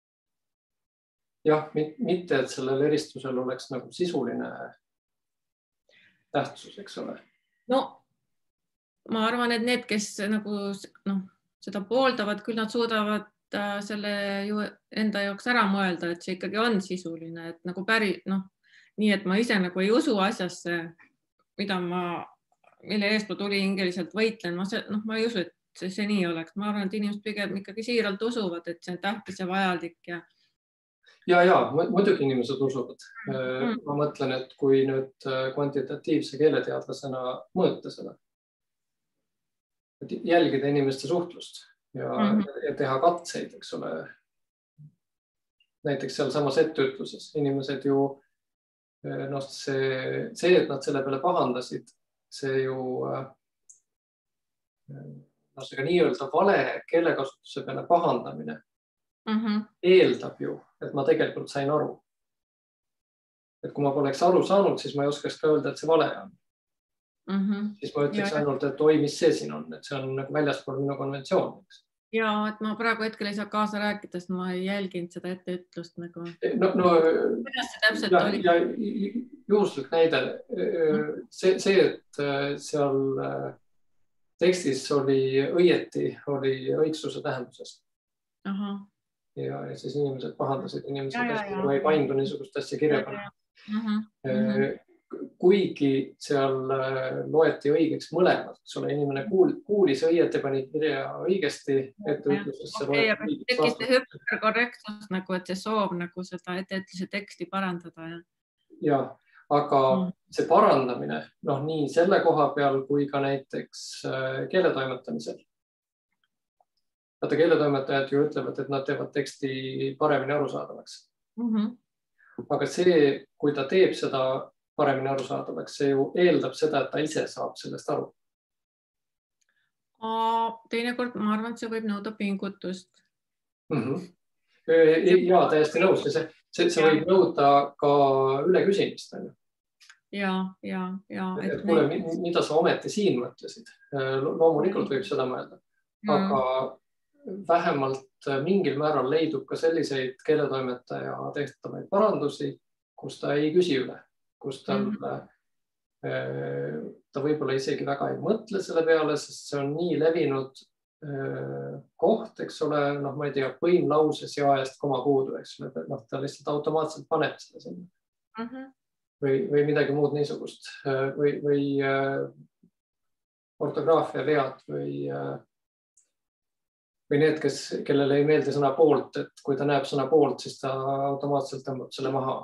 Jah, mitte, et sellel eristusel oleks nagu sisuline tähtsus, eks ole. No, ma arvan, et need, kes nagu noh, seda pooldavad, küll nad suudavad äh, selle ju enda jaoks ära mõelda, et see ikkagi on sisuline, et nagu päri, noh, nii, et ma ise nagu ei usu asjasse, mida ma, mille eest ma tuli hingeliselt võitlen, ma, noh, ma ei usu, et see, see nii oleks. Ma arvan, et inimesed pigem ikkagi siiralt usuvad, et see on tähtis ja vajalik. Ja, ja, ja muidugi inimesed usuvad. Mm. Ma mõtlen, et kui nüüd kvantitatiivse keeleteadlasena mõõta seda, et jälgida inimeste suhtlust ja, mm. ja teha katseid, eks ole. Näiteks seal samas etteütluses inimesed ju, no see, see, et nad selle peale pahandasid, see ju no see ka nii-öelda vale keelekasutuse peale pahandamine mm -hmm. eeldab ju, et ma tegelikult sain aru. Et kui ma poleks aru saanud, siis ma ei oskaks ka öelda, et see vale on. Mm -hmm. Siis ma ütleks ja, ainult, et oi, mis see siin on, et see on nagu väljaspool minu konventsioon. Ja, et ma praegu hetkel ei saa kaasa rääkida, sest ma ei jälginud seda etteütlust nagu. No, no, ja, ja juhuslik näide. See, see, et seal tekstis oli õieti, oli õigsuse tähenduses. Aha. Ja, ja siis inimesed pahandasid inimesed, kes ei paindu niisugust asja kirja panna. Uh -huh. Kuigi seal loeti õigeks mõlemad, sulle inimene kuulis õieti, pani kirja õigesti, etteütlusesse okay, loeti õigeks hüperkorrektsus, nagu, et see soov nagu seda etteütluse teksti parandada. Ja, ja aga mm. see parandamine, noh, nii selle koha peal kui ka näiteks keeletoimetamisel. Vaata, keeletoimetajad ju ütlevad, et nad teevad teksti paremini arusaadavaks. Mm -hmm. Aga see, kui ta teeb seda paremini arusaadavaks, see ju eeldab seda, et ta ise saab sellest aru. Teinekord ma arvan, et see võib nõuda pingutust. Mm -hmm. Ja, täiesti nõus. See, see, see võib nõuda ka üleküsimist. Ja, ja, ja. Et, et kuule, mida sa ometi siin mõtlesid? Loomulikult võib seda mõelda. Aga vähemalt mingil määral leidub ka selliseid keeletoimetaja tehtavaid parandusi, kus ta ei küsi üle, kus tal, mm -hmm. ta võib-olla isegi väga ei mõtle selle peale, sest see on nii levinud koht, eks ole, noh, ma ei tea, põimlauses ja eest koma puudu, eks ole, noh, ta lihtsalt automaatselt paneb seda sinna. Mm -hmm. või, või midagi muud niisugust või, või ortograafia vead või või need, kes, kellele ei meeldi sõna poolt, et kui ta näeb sõna poolt, siis ta automaatselt tõmbab selle maha.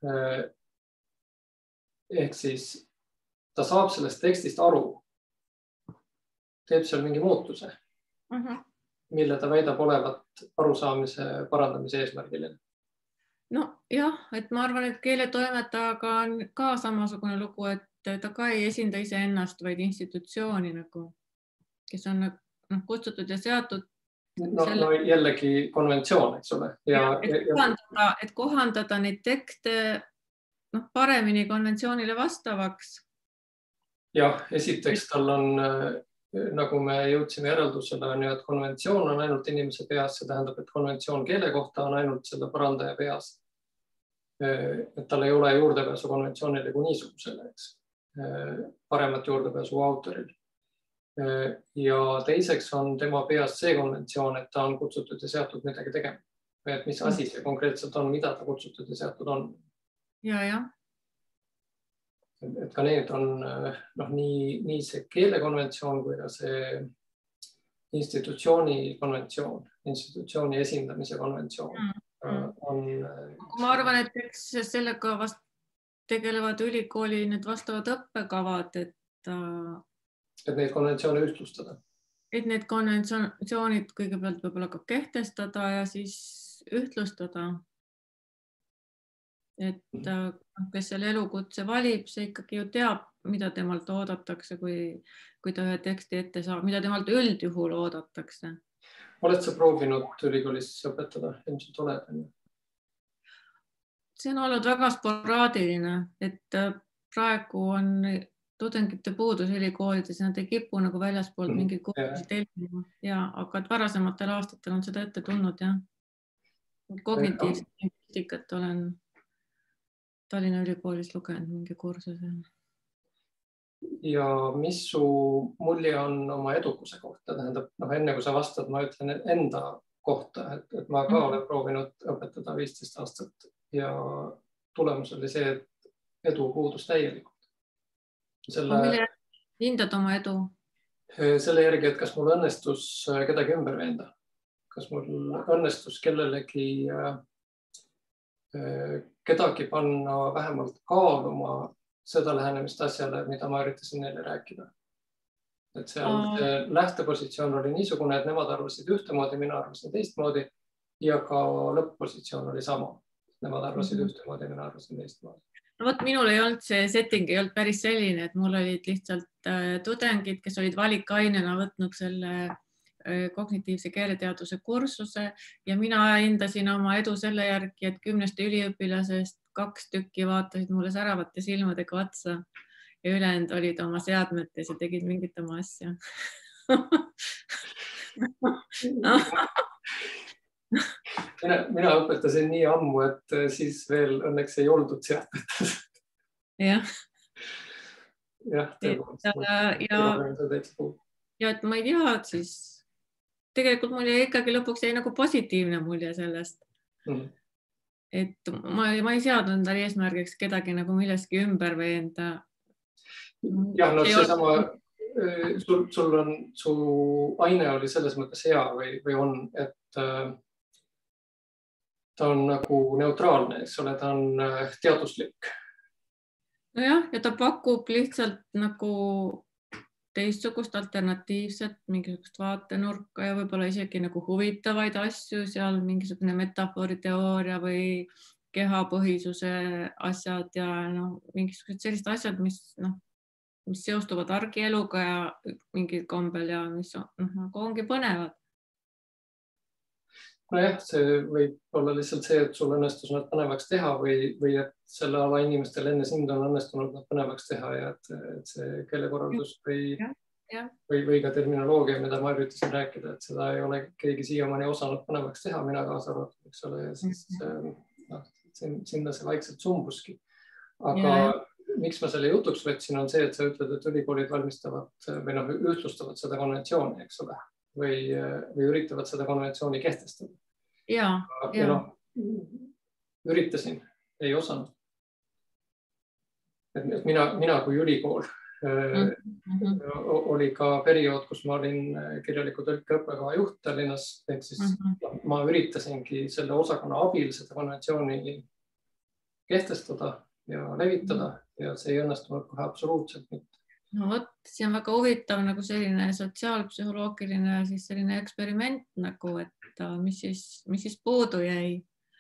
Ehk siis ta saab sellest tekstist aru, teeb seal mingi muutuse, uh-huh. mille ta väidab olevat arusaamise parandamise eesmärgiline. No jah, et ma arvan, et keeletoimetajaga on ka samasugune lugu, et ta ka ei esinda ise ennast, vaid institutsiooni, nagu, kes on no, kutsutud ja seatud. No, selle... no jällegi konventsioon, eks ole. Ja, ja, et, kohandada, et kohandada neid tekste no, paremini konventsioonile vastavaks. Jah, esiteks tal on, nagu me jõudsime järeldusele, on ju, et konventsioon on ainult inimese peas, see tähendab, et konventsioon keele kohta on ainult selle parandaja peas. Et tal ei ole juurdepääsu konventsioonile kui niisugusele, eks. Paremat juurdepääsu autoril. Ja teiseks on tema peas see konventsioon, et ta on kutsutud ja seatud midagi tegema. Et mis asi see konkreetselt on, mida ta kutsutud ja seatud on. Ja, jah. Et ka need on noh, nii, nii see keelekonventsioon kui ka see institutsiooni konventsioon, institutsiooni esindamise konventsioon mm. on. Ma arvan, et eks sellega vast tegelevad ülikooli need vastavad õppekavad, et et neid konventsioone ühtlustada. Et need konventsioonid kõigepealt võib-olla ka kehtestada ja siis ühtlustada. Et kes selle elukutse valib, see ikkagi ju teab, mida temalt oodatakse, kui, kui ta ühe teksti ette saab, mida temalt üldjuhul oodatakse. Oled sa proovinud ülikoolis õpetada? Ilmselt oled. See on olnud väga sporaadiline, et praegu on tudengite puudus ülikoolides ja nad ei kipu nagu väljaspoolt mm, mingid kursusid teltima. Ja, aga et varasematel aastatel on seda ette tulnud, jah. Kognitiivset lingvistikat olen Tallinna ülikoolis lugenud mingi kursuse. Ja mis su mulje on oma edukuse kohta? Tähendab, noh, enne kui sa vastad, ma ütlen enda kohta, et, et ma ka mm. olen proovinud õpetada viisteist aastat ja tulemus oli see, et edu puudus täielikult. Selle, mille hindad oma edu? Selle järgi, et kas mul õnnestus kedagi ümber veenda. Kas mul õnnestus kellelegi kedagi panna vähemalt kaaluma seda lähenemist asjale, mida ma üritasin neile rääkida. Et seal see lähtepositsioon oli niisugune, et nemad arvasid ühtemoodi, mina arvasin teistmoodi ja ka lõpp-positsioon oli sama. Nemad arvasid ühtemoodi, mina arvasin teistmoodi. No võt, minul ei olnud see setting ei olnud päris selline, et mul olid lihtsalt tudengid, kes olid valikainena võtnud selle kognitiivse keeleteaduse kursuse ja mina hindasin oma edu selle järgi, et kümnest üliõpilasest kaks tükki vaatasid mulle säravate silmadega otsa ja ülejäänud olid oma seadmetes ja tegid mingit oma asja. mina, mina õpetasin nii ammu, et siis veel õnneks ei oldud seadmetes. jah. jah, ja, ja et ma ei tea, et siis tegelikult mul jäi ikkagi lõpuks jäi nagu positiivne mulje sellest. Mm. Et ma, ma ei seadnud endale eesmärgiks kedagi nagu milleski ümber veenda. jah, no see sama, sul, sul on, su aine oli selles mõttes hea või, või on, et ta on nagu neutraalne, eks ole, ta on teaduslik. Nojah, ja ta pakub lihtsalt nagu teistsugust alternatiivset, mingisugust vaatenurka ja võib-olla isegi nagu huvitavaid asju, seal mingisugune metafooriteooria või kehapõhisuse asjad ja no, mingisugused sellised asjad, mis, no, mis seostuvad argieluga ja mingil kombel ja mis on, nagu ongi põnevad. Nojah, see võib olla lihtsalt see, et sul õnnestus nad põnevaks teha või, või et selle ala inimestel enne sind on õnnestunud nad põnevaks teha ja et, et see keelekorraldus või, ja, ja. või, või ka terminoloogia, mida ma üritasin rääkida, et seda ei ole keegi siiamaani osanud põnevaks teha, mina kaasa arvatud, eks ole, ja siis no, sinna see vaikselt sumbuski. Aga ja. Miks ma selle jutuks võtsin, on see, et sa ütled, et ülikoolid valmistavad või noh, ühtlustavad seda konventsiooni, eks ole, või, või üritavad seda konventsiooni kehtestada. Ja, ja, ja noh, üritasin, ei osanud. Et mina, mina kui ülikool Mm-hmm. Oli ka periood, kus ma olin kirjaliku tõlke õppekava juht Tallinnas, ehk siis mm-hmm. ma üritasingi selle osakonna abil seda konventsiooni kehtestada ja levitada mm-hmm. ja see ei õnnestunud kohe absoluutselt mitte. No vot, see on väga huvitav nagu selline sotsiaalpsühholoogiline siis selline eksperiment nagu, et mis siis, mis siis puudu jäi?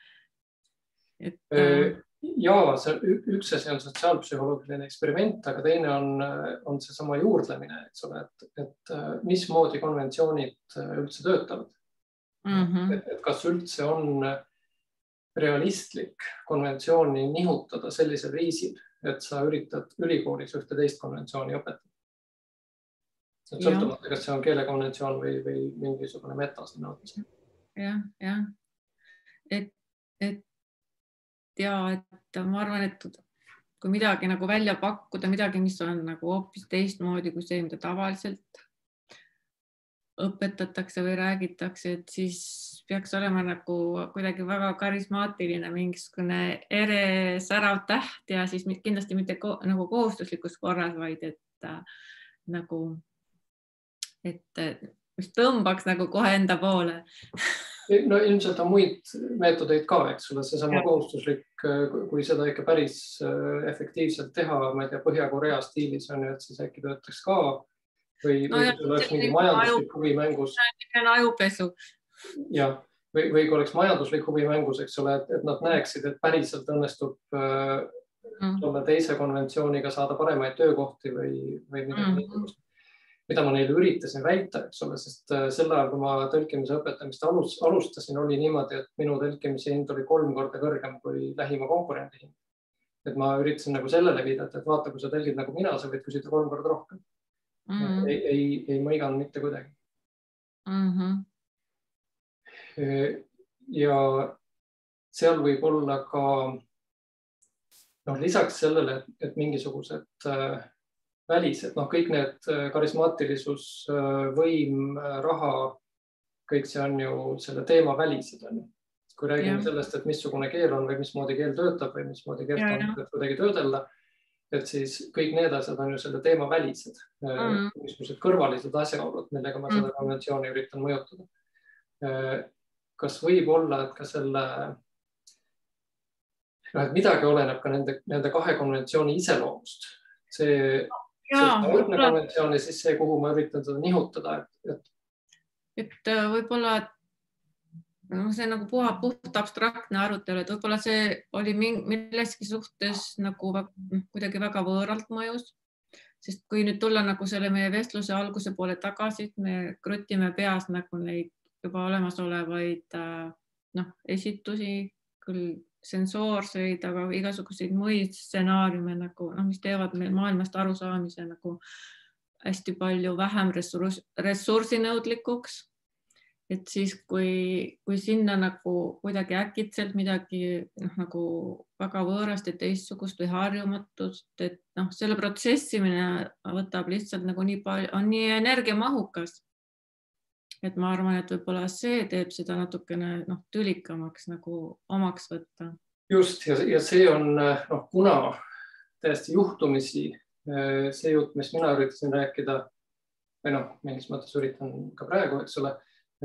Et... Ja, see üks asi on sotsiaalpsühholoogiline eksperiment, aga teine on, on see sama juurdlemine, eks ole, et, et mismoodi konventsioonid üldse töötavad. Mm-hmm. Et, et kas üldse on realistlik konventsiooni nihutada sellisel viisil, et sa üritad ülikoolis ühte teist konventsiooni õpetada. Sõltumata, kas see on keelekonventsioon või, või mingisugune meta sinna otsa. Jah, jah. Et, et ja et ma arvan, et kui midagi nagu välja pakkuda, midagi, mis on nagu hoopis teistmoodi kui see, mida tavaliselt õpetatakse või räägitakse, et siis peaks olema nagu kuidagi väga karismaatiline mingisugune ere särav täht ja siis kindlasti mitte ko nagu kohustuslikus korras, vaid et äh, nagu, et mis tõmbaks nagu kohe enda poole. No ilmselt on muid meetodeid ka, eks ole, see sama kohustuslik, kui seda ikka päris efektiivselt teha, ma ei tea, Põhja-Korea stiilis on ju, et siis äkki töötaks ka või, no või kui oleks mingi majanduslik huvi mängus. Ajupesu. Ja, või, või kui oleks majanduslik huvi mängus, eks ole, et, et nad näeksid, et päriselt õnnestub mm. teise konventsiooniga saada paremaid töökohti või, või midagi niisugust. Mida ma neile üritasin väita, eks ole, sest sel ajal, kui ma tõlkimise õpetamist alustasin, oli niimoodi, et minu tõlkimise hind oli kolm korda kõrgem kui lähima konkurendi hind. Et ma üritasin nagu sellele viidata, et vaata, kui sa tõlgid nagu mina, sa võid küsida kolm korda rohkem. Mm-hmm. Ei, ei, ei mõigan mitte kuidagi. Mm-hmm. Ja seal võib olla ka no, lisaks sellele, et, et mingisugused välised, noh, kõik need karismaatilisus, võim, raha, kõik see on ju selle teema välised. On. Kui räägime ja. Sellest, et missugune keel on või mismoodi keel töötab või mismoodi keelt ja, on kuidagi töödelda, et siis kõik need asjad on ju selle teema välised, mm. missugused kõrvalised asjaolud, millega ma mm. seda konventsiooni üritan mõjutada. Kas võib olla, et ka selle, no, et midagi oleneb ka nende, nende kahe konventsiooni iseloomust. See See konventsioon ja siis see, kuhu ma üritan seda nihutada. Et, et... et võib-olla no, see nagu puha, puht abstraktne arutelu, et võib-olla see oli milleski suhtes nagu kuidagi väga võõralt mõjus, sest kui nüüd tulla nagu selle meie vestluse alguse poole tagasi, me krutime peas nagu neid juba olemasolevaid noh, esitusi, küll sensoorseid, aga igasuguseid muid stsenaariume, nagu, no, mis teevad meil maailmast arusaamise nagu hästi palju vähem ressurs, ressursinõudlikuks. Et siis, kui, kui sinna nagu kuidagi äkitselt midagi noh, nagu väga võõrast ja teistsugust või harjumatust, et noh, selle protsessimine võtab lihtsalt nagu nii palju, on nii energiamahukas. Et ma arvan, et võib-olla see teeb seda natukene noh, tülikamaks nagu omaks võtta. Just, ja, ja see on, noh, kuna täiesti juhtumisi see jutt, mis mina üritasin rääkida, või noh, mingis mõttes üritan ka praegu, eks ole,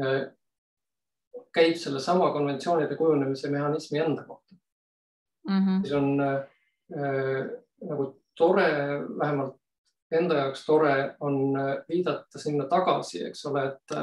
käib selle sama konventsioonide kujunemise mehhanismi enda kohta. Mm-hmm. Siis on äh, nagu tore, vähemalt enda jaoks tore on viidata sinna tagasi, eks ole, et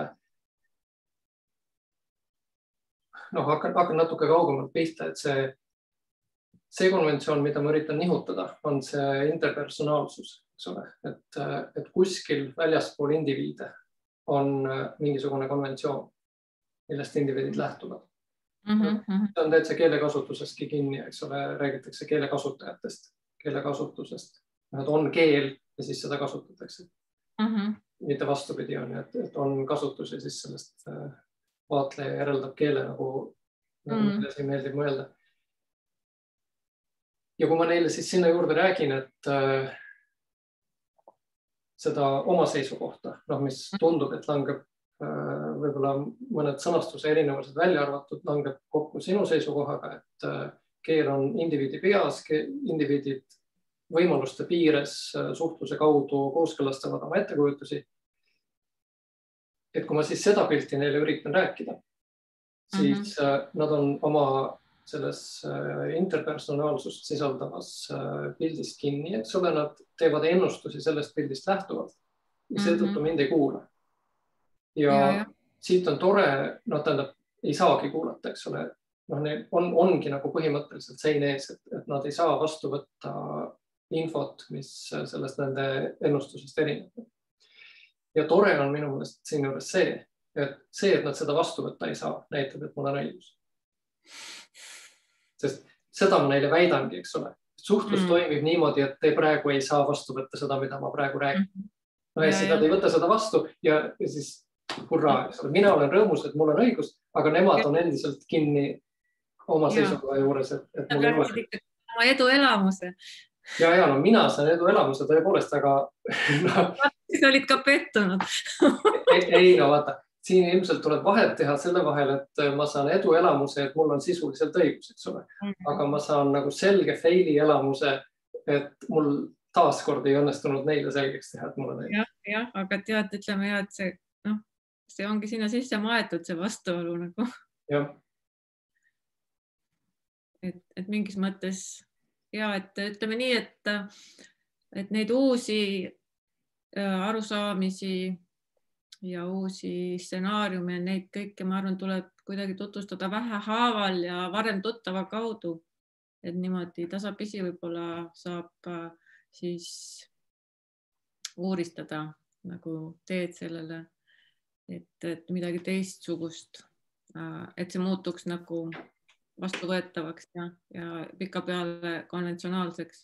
noh, hakkan, hakkan natuke kaugemalt pihta, et see, see konventsioon, mida ma üritan nihutada, on see interpersonaalsus, eks ole, et, et kuskil väljaspool indiviide on mingisugune konventsioon, millest indiviidid lähtuvad. Mm-hmm. See on täitsa keelekasutusestki kinni, eks ole, räägitakse keelekasutajatest, keelekasutusest. Et on keel ja siis seda kasutatakse. Mm-hmm. Mitte vastupidi on, et, et on kasutus ja siis sellest vaatleja järeldab keele, nagu, nagu mm. meile siin meeldib mõelda. Ja kui ma neile siis sinna juurde räägin, et äh, seda oma seisukohta, noh, mis tundub, et langeb äh, võib-olla mõned sõnastuse erinevused välja arvatud, langeb kokku sinu seisukohaga, et äh, keel on indiviidi peas, indiviidid võimaluste piires suhtluse kaudu kooskõlastavad oma ettekujutusi. Et kui ma siis seda pilti neile üritan rääkida, siis mm-hmm. nad on oma selles interpersonaalsust sisaldavas pildist kinni, eks ole, nad teevad ennustusi sellest pildist lähtuvalt ja seetõttu mm-hmm. mind ei kuula. Ja, ja, ja siit on tore, noh, tähendab, ei saagi kuulata, eks ole, noh, neil on, ongi nagu põhimõtteliselt sein ees, et, et nad ei saa vastu võtta infot, mis sellest nende ennustusest erineb. Ja tore on minu mõelest siin juures see, et see, et nad seda vastu võtta ei saa, näitab, et mul on õigus. Sest seda ma neile väidangi, eks ole. Suhtlus mm. toimib niimoodi, et te praegu ei saa vastu võtta seda, mida ma praegu räägin. No ja siis nad ei võta seda vastu ja, ja siis hurraa, eks ole. Mina olen rõõmus, et mul on õigus, aga nemad on endiselt kinni oma seisukoha juures, et, et mul ei ole. Oma edu elamuse. Ja, ja, no mina saan edu elamuse tõepoolest, aga no, siis olid ka pettunud. ei, ei, no vaata, siin ilmselt tuleb vahet teha selle vahel, et ma saan edu elamuse, et mul on sisuliselt õigus, eks ole. Aga ma saan nagu selge faili elamuse, et mul taaskord ei õnnestunud neile selgeks teha, et mul on õigus. Jah, jah, aga tead, ütleme ja, et see, noh, see ongi sinna sisse maetud, see vastuolu nagu. Jah. Et, et mingis mõttes ja, et ütleme nii, et, et neid uusi arusaamisi ja uusi stsenaariume, neid kõike, ma arvan, tuleb kuidagi tutvustada vähehaaval ja varem tuttava kaudu. Et niimoodi tasapisi võib-olla saab siis uuristada nagu teed sellele, et, et midagi teistsugust, et see muutuks nagu vastuvõetavaks ja, ja pika peale konventsionaalseks.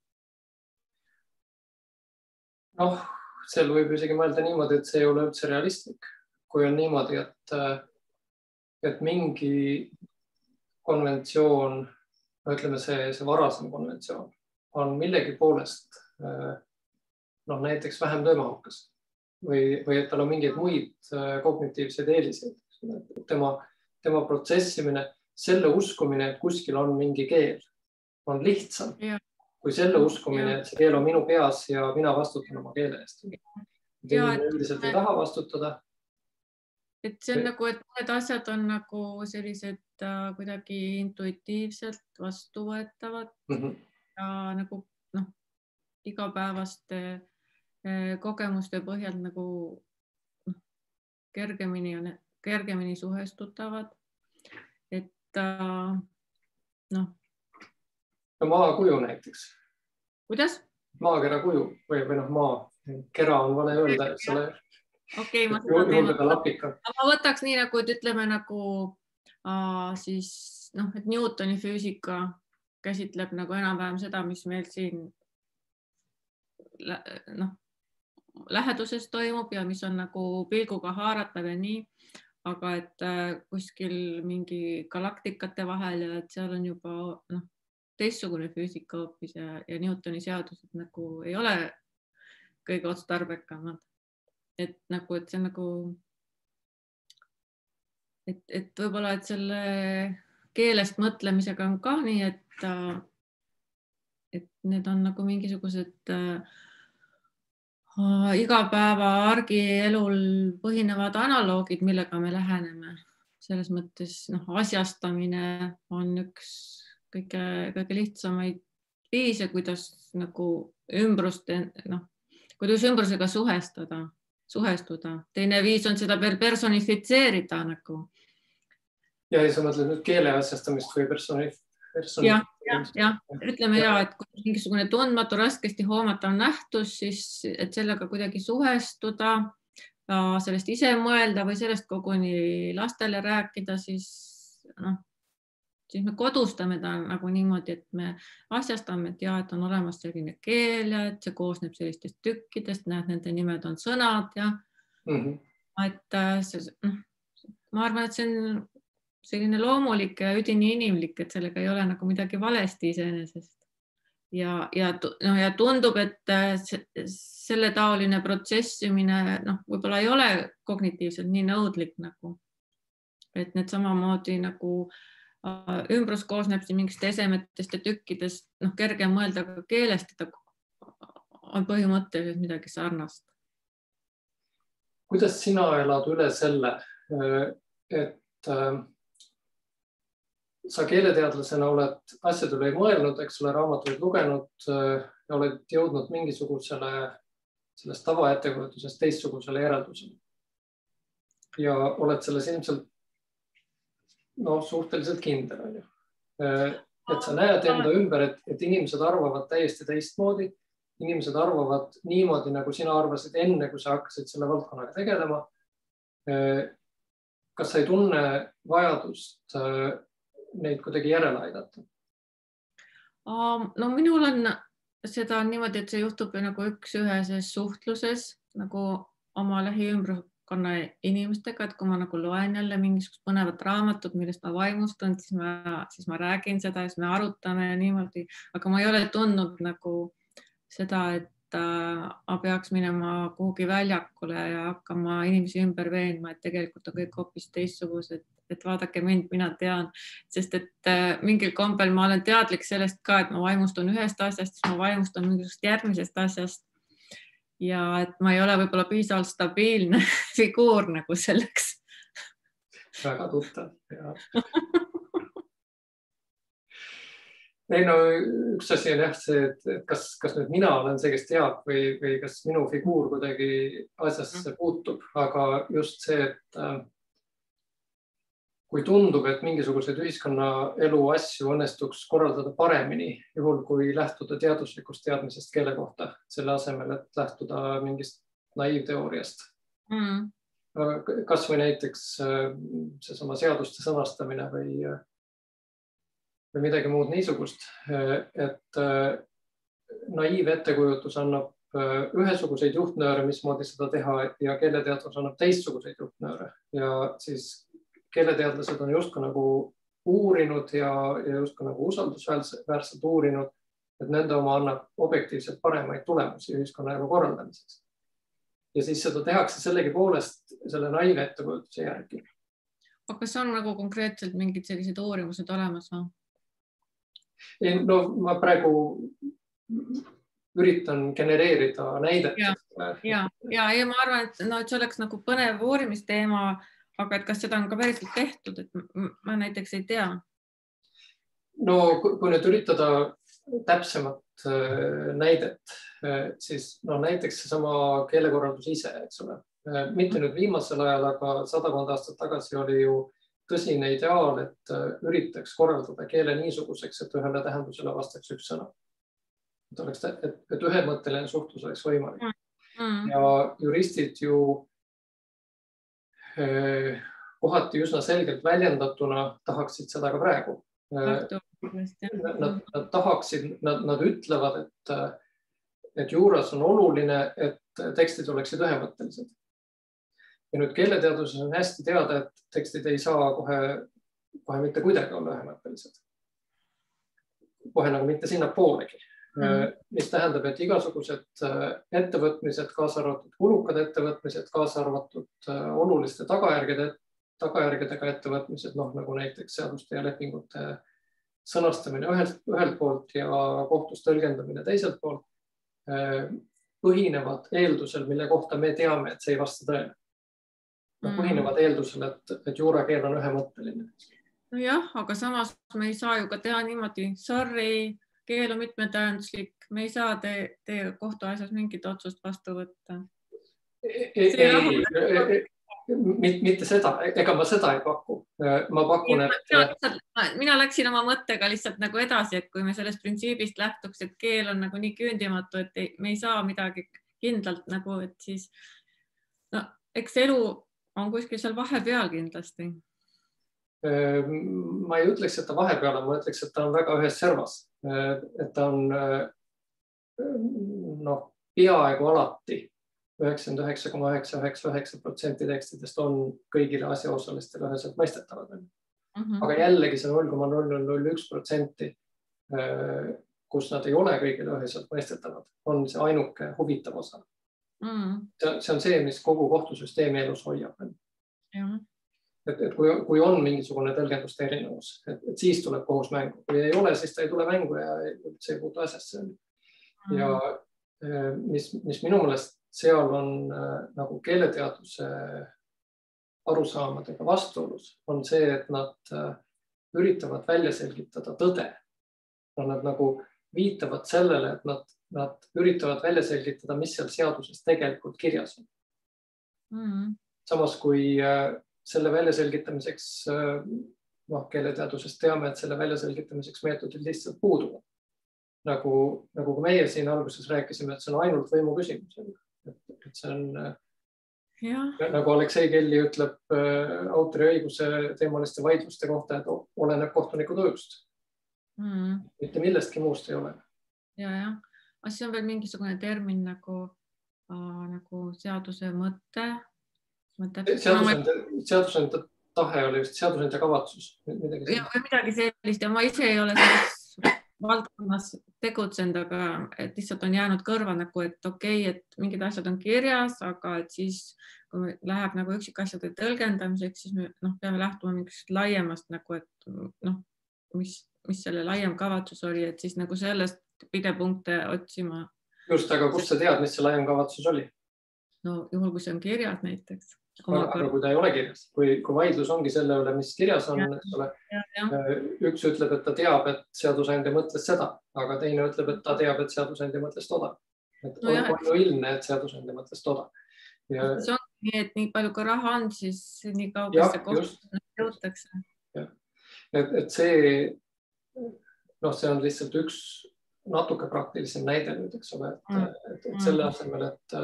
Noh, seal võib isegi mõelda niimoodi, et see ei ole üldse realistlik. Kui on niimoodi, et, et mingi konventsioon, ütleme see, see varasem konventsioon, on millegi poolest noh, näiteks vähem töömahukas või, või et tal on mingeid muid kognitiivseid eeliseid. Tema, tema protsessimine, selle uskumine, et kuskil on mingi keel, on lihtsam ja. Kui selle uskumine, ja. Et see keel on minu peas ja mina vastutan oma keele eest. Inimene üldiselt ei taha vastutada. Et see on ja. Nagu, et need asjad on nagu sellised äh, kuidagi intuitiivselt vastuvõetavad mm -hmm. ja nagu noh, igapäevaste äh, kogemuste põhjal nagu noh, kergemini, on, kergemini suhestutavad. Et noh. No maakuju näiteks. Kuidas? Maakera kuju või, või noh, maa. Kera on vale öelda, et selle okay, ma, ma võtaks nii nagu, et ütleme nagu äh, siis noh, et Newtoni füüsika käsitleb nagu enam-vähem seda, mis meil siin noh, läheduses toimub ja mis on nagu pilguga haaratav ja nii. Aga et kuskil mingi galaktikate vahel ja et seal on juba noh, teistsugune füüsika hoopis ja, ja Newtoni seadused nagu ei ole kõige otstarbekamad. Et nagu, et see nagu, et, et võib-olla, et selle keelest mõtlemisega on ka nii, et, et need on nagu mingisugused igapäeva argielul põhinevad analoogid, millega me läheneme. Selles mõttes noh, asjastamine on üks kõige, kõige lihtsamaid viise, kuidas nagu ümbrust, noh, kuidas ümbrusega suhestada, suhestuda. Teine viis on seda personifitseerida nagu. Ja sa mõtled nüüd keele asjastamist või personif... personif... Ja. jah, jah, ütleme ja, et kui mingisugune tundmatu, raskesti hoomatav nähtus, siis et sellega kuidagi suhestuda, sellest ise mõelda või sellest koguni lastele rääkida, siis, noh, siis me kodustame ta nagu niimoodi, et me asjastame, et ja, et on olemas selline keel ja et see koosneb sellistest tükkidest, näed, nende nimed on sõnad ja mm -hmm. et see, noh, ma arvan, et see on selline loomulik ja üdini inimlik, et sellega ei ole nagu midagi valesti iseenesest. Ja, ja, no, ja tundub, et selle taoline protsessimine noh, võib-olla ei ole kognitiivselt nii nõudlik nagu, et need samamoodi nagu ümbrus koosneb siin mingist esemetest ja tükkidest, noh, kerge mõelda, aga keelestada on põhimõtteliselt midagi sarnast. Kuidas sina elad üle selle, et sa keeleteadlasena oled asjad üle mõelnud, eks ole, raamatuid lugenud ja oled jõudnud mingisugusele sellest tavaettekujutusest teistsugusele järeldusele. Ja oled selles ilmselt no, suhteliselt kindel. On ju. Et sa näed enda ümber, et, et inimesed arvavad täiesti teistmoodi. Inimesed arvavad niimoodi, nagu sina arvasid enne, kui sa hakkasid selle valdkonnaga tegelema. Kas sa ei tunne vajadust neid kuidagi järele aidata? No minul on seda niimoodi, et see juhtub nagu üks üheses suhtluses nagu oma lähiümbrukonna inimestega, et kui ma nagu loen jälle mingisugust põnevat raamatut, millest ma vaimustun, siis ma, siis ma räägin seda ja siis me arutame ja niimoodi, aga ma ei ole tundnud nagu seda, et ma peaks minema kuhugi väljakule ja hakkama inimesi ümber veenma, et tegelikult on kõik hoopis teistsugused, et vaadake mind, mina tean, sest et mingil kombel ma olen teadlik sellest ka, et ma vaimustun ühest asjast, siis ma vaimustun mingisugust järgmisest asjast ja et ma ei ole võib-olla piisavalt stabiilne figuur nagu selleks. Väga tuttav. Ei, no üks asi on jah see, et kas, kas nüüd mina olen see, kes teab või, või kas minu figuur kuidagi asjasse puutub, aga just see, et kui tundub, et mingisuguseid ühiskonnaelu asju õnnestuks korraldada paremini, juhul kui lähtuda teaduslikust teadmisest keele kohta, selle asemel, et lähtuda mingist naiivteooriast. Mm. Kas või näiteks seesama seaduste sõnastamine või või midagi muud niisugust, et naiivettekujutuse annab ühesuguseid juhtnööre, mismoodi seda teha ja keeleteadlus annab teistsuguseid juhtnööre ja siis keeleteadlased on justkui nagu uurinud ja, ja justkui nagu usaldusväärselt uurinud, et nende oma annab objektiivselt paremaid tulemusi ühiskonnaelu korraldamiseks. Ja siis seda tehakse sellegi poolest selle naiivettekujutuse järgi. Aga kas on nagu konkreetselt mingid sellised uurimused olemas või? No ma praegu üritan genereerida näidet. Ja, ja, ja, ja ma arvan, et, no, et see oleks nagu põnev uurimisteema, aga et kas seda on ka päriselt tehtud, et ma näiteks ei tea. No kui nüüd üritada täpsemat näidet, siis no, näiteks seesama keelekorraldus ise, eks ole. Mitte nüüd viimasel ajal, aga sadakond aastat tagasi oli ju tõsine ideaal, et üritaks korraldada keele niisuguseks, et ühele tähendusele vastaks üks sõna. Et, oleks, et, et ühemõtteline suhtlus oleks võimalik. Mm. Ja juristid ju eh, kohati üsna selgelt väljendatuna tahaksid seda ka praegu. Nad, nad tahaksid, nad, nad ütlevad, et, et juuras on oluline, et tekstid oleksid ühemõttelised. Ja nüüd keeleteaduses on hästi teada, et tekstid ei saa kohe, kohe mitte kuidagi olla ühemõttelised. Kohe nagu mitte sinna poolegi. Mm. Mis tähendab, et igasugused ettevõtmised, kaasa arvatud kulukad ettevõtmised, kaasa arvatud oluliste tagajärgede, tagajärgedega ettevõtmised, noh, nagu näiteks seaduste ja lepingute sõnastamine ühelt, ühelt poolt ja kohtus tõlgendamine teiselt poolt, põhinevad eeldusel, mille kohta me teame, et see ei vasta tõele. Põhinevad eeldusel, et, et juurakeel on ühemõtteline. No jah, aga samas me ei saa ju ka teha niimoodi, sorry, keel on mitmetähenduslik, me ei saa te, te kohtuasjas mingit otsust vastu võtta. Ei, ei, ei, mitte seda, ega ma seda ei paku. Ma pakun, et... Mina, mina läksin oma mõttega lihtsalt nagu edasi, et kui me sellest printsiibist lähtuks, et keel on nagu nii küündimatu, et ei, me ei saa midagi kindlalt nagu, et siis no, eks elu on kuskil seal vahepeal kindlasti. Ma ei ütleks, et ta vahepeal on, ma ütleks, et ta on väga ühes servas. Et ta on no, peaaegu alati üheksakümmend üheksa koma üheksa üheksa üheksa protsenti tekstidest on kõigile asjaosalistele üheselt mõistetavad. Mm-hmm. Aga jällegi see null koma null null null üks protsenti, kus nad ei ole kõigile üheselt mõistetavad, on see ainuke huvitav osa. Mm. See on see, mis kogu kohtusüsteemi elus hoiab. Ja. et, et kui, kui on mingisugune tõlgenduste erinevus, et, et siis tuleb kohus mängu. Kui ei ole, siis ta ei tule mängu ja see ei puutu asjasse. Ja mis, mis minu meelest seal on nagu keeleteaduse arusaamadega vastuolus, on see, et nad üritavad välja selgitada tõde. Nad nagu viitavad sellele, et nad, nad üritavad välja selgitada, mis seal seaduses tegelikult kirjas on. Mm. Samas kui selle väljaselgitamiseks, noh, keeleteadusest teame, et selle väljaselgitamiseks meetodid lihtsalt puuduvad. Nagu, nagu ka meie siin alguses rääkisime, et see on ainult võimu küsimus. Et, et see on, ja. Nagu Aleksei Kelly ütleb autoriõiguse teemaliste vaidluste kohta, et oleneb kohtuniku tujust. Mm. Mitte millestki muust ei ole. Ja, ja. Aga see on veel mingisugune termin nagu, äh, nagu seaduse mõte. Seadusandja, seadusandja tahe oli just seadusandja kavatsus. Midagi ja, midagi sellist ja ma ise ei ole selles valdkonnas tegutsenud, aga et lihtsalt on jäänud kõrva nagu, et okei, okay, et mingid asjad on kirjas, aga et siis kui läheb nagu üksikasjade tõlgendamiseks, siis me noh, peame lähtuma mingist laiemast nagu, et noh, mis, mis selle laiem kavatsus oli, et siis nagu sellest pidepunkte otsima. Just, aga kust sa tead, mis see laiem kavatsus oli? No juhul, kui see on kirjas näiteks. Aga, aga kui ta ei ole kirjas, kui, kui vaidlus ongi selle üle, mis kirjas on, eks ole, üks ütleb, et ta teab, et seadusandja mõtles seda, aga teine ütleb, et ta teab, et seadusandja mõtles toda. Et no on palju ilmne, et seadusandja mõtles toda. Ja... See on nii, et nii palju kui raha on, siis nii kaugesse kohta jõutakse. Et, et see, noh, see on lihtsalt üks natuke praktilisem näide nüüd, eks ole, et, mm. et, et selle asemel, et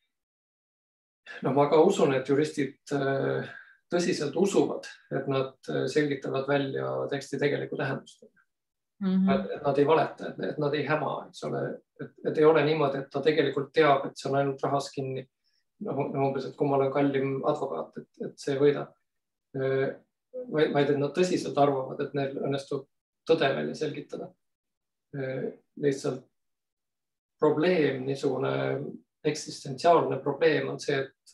no ma ka usun, et juristid tõsiselt usuvad, et nad selgitavad välja teksti tegeliku tähendust. Mm-hmm. Et nad ei valeta, et nad ei häma, eks ole, et, et ei ole niimoodi, et ta tegelikult teab, et see on ainult rahas kinni. No, umbes, et kummal on kallim advokaat, et, et see võidab. Vaid, vaid et nad tõsiselt arvavad, et neil õnnestub tõde välja selgitada. Lihtsalt probleem, niisugune eksistentsiaalne probleem on see, et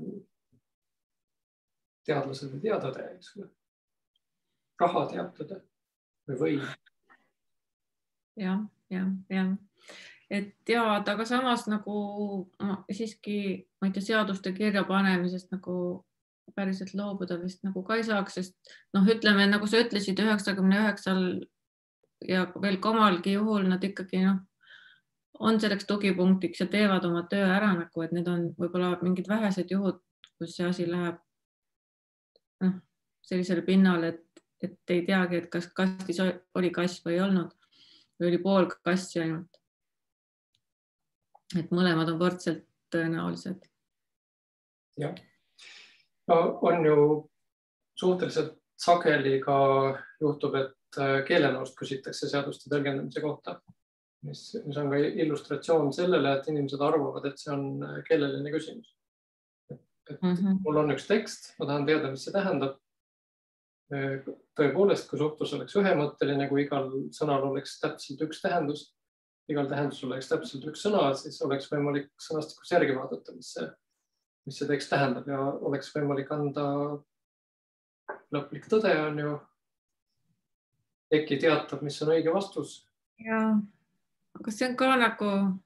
teadlased ei tea tõde, eks ole. Raha teab tõde või võim. Ja, ja, ja. Et ja, aga samas nagu ma siiski, ma ei tea, seaduste kirja panemisest nagu päriselt loobuda vist nagu ka ei saaks, sest noh, ütleme, nagu sa ütlesid, üheksakümne üheksal ja veel omalgi juhul nad ikkagi noh, on selleks tugipunktiks ja teevad oma töö ära nagu, et need on võib-olla mingid vähesed juhud, kus see asi läheb noh, sellisele pinnale, et, et ei teagi, et kas kastis oli kass või ei olnud või oli pool kassi ainult. Et mõlemad on võrdselt tõenäolised. Jah. No, on ju suhteliselt sageli ka juhtub, et keelenõust küsitakse seaduste tõlgendamise kohta. Mis, mis on ka illustratsioon sellele, et inimesed arvavad, et see on keeleline küsimus. Et, et mm-hmm. mul on üks tekst, ma tahan teada, mis see tähendab. Tõepoolest, kui suhtlus oleks ühemõtteline, kui igal sõnal oleks täpselt üks tähendus, igal tähendusel oleks täpselt üks sõna, siis oleks võimalik sõnastikus järgi vaadata, mis see, mis see tekst tähendab ja oleks võimalik anda lõplik tõde on ju. Eki teatab, mis on õige vastus. Ja. Aga see on ka nagu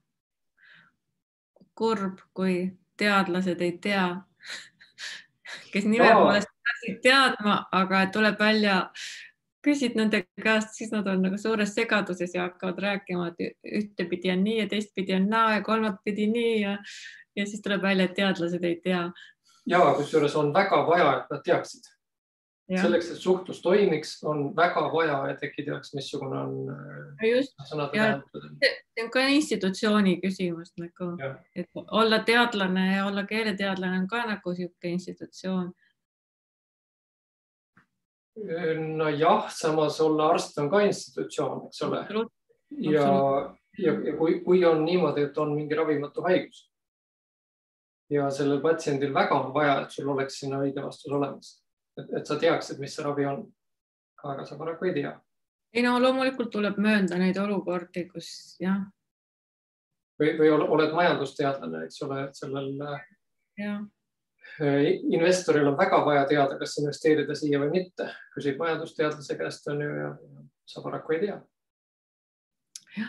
kurb, kui teadlased ei tea, kes nime poolest peaksid teadma, aga tuleb välja, küsid nende käest, siis nad on nagu suures segaduses ja hakkavad rääkima, et ühtepidi on nii ja teistpidi on naa ja kolmatpidi nii ja, ja siis tuleb välja, et teadlased ei tea. Ja kusjuures on väga vaja, et nad teaksid. Ja. Selleks, et suhtlus toimiks, on väga vaja, et äkki teaks, missugune on just, sõnade tähendused. See on ka institutsiooni küsimus, nagu, et olla teadlane ja olla keeleteadlane on ka nagu siuke institutsioon. No jah, samas olla arst on ka institutsioon, eks ole. Ja, ja, ja kui, kui on niimoodi, et on mingi ravimatu haigus ja sellel patsiendil väga on vaja, et sul oleks sinna õige vastus olemas. Et, et sa teaksid, mis see ravi on, aga sa paraku ei tea. Ei no loomulikult tuleb möönda neid olukordi, kus jah. Või, või oled majandusteadlane, eks ole, et sellel ja. investoril on väga vaja teada, kas investeerida siia või mitte. Küsib majandusteadlase käest on ju ja sa paraku ei tea. Jah.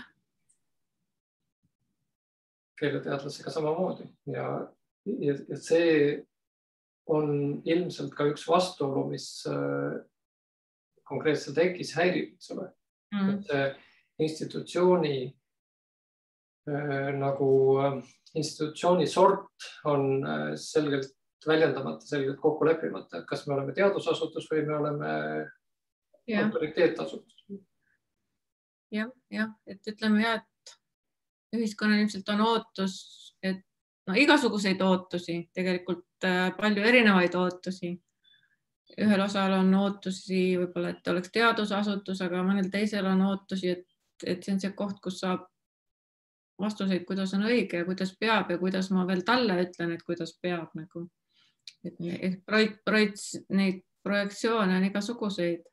Keeleteadlasega samamoodi ja, ja, ja see on ilmselt ka üks vastuolu, mis konkreetselt tekkis häirib, mm. et see institutsiooni äh, nagu äh, institutsiooni sort on äh, selgelt väljendamata, selgelt kokku leppimata, et kas me oleme teadusasutus või me oleme ja. autoriteetasutus. jah, jah, et ütleme ja, et ühiskonnal ilmselt on ootus, et no igasuguseid ootusi, tegelikult äh, palju erinevaid ootusi. Ühel osal on ootusi võib-olla, et oleks teadusasutus, aga mõnel teisel on ootusi, et, et see on see koht, kus saab vastuseid, kuidas on õige ja kuidas peab ja kuidas ma veel talle ütlen, et kuidas peab nagu. Et, et projekt, projekt, neid projektsioone on igasuguseid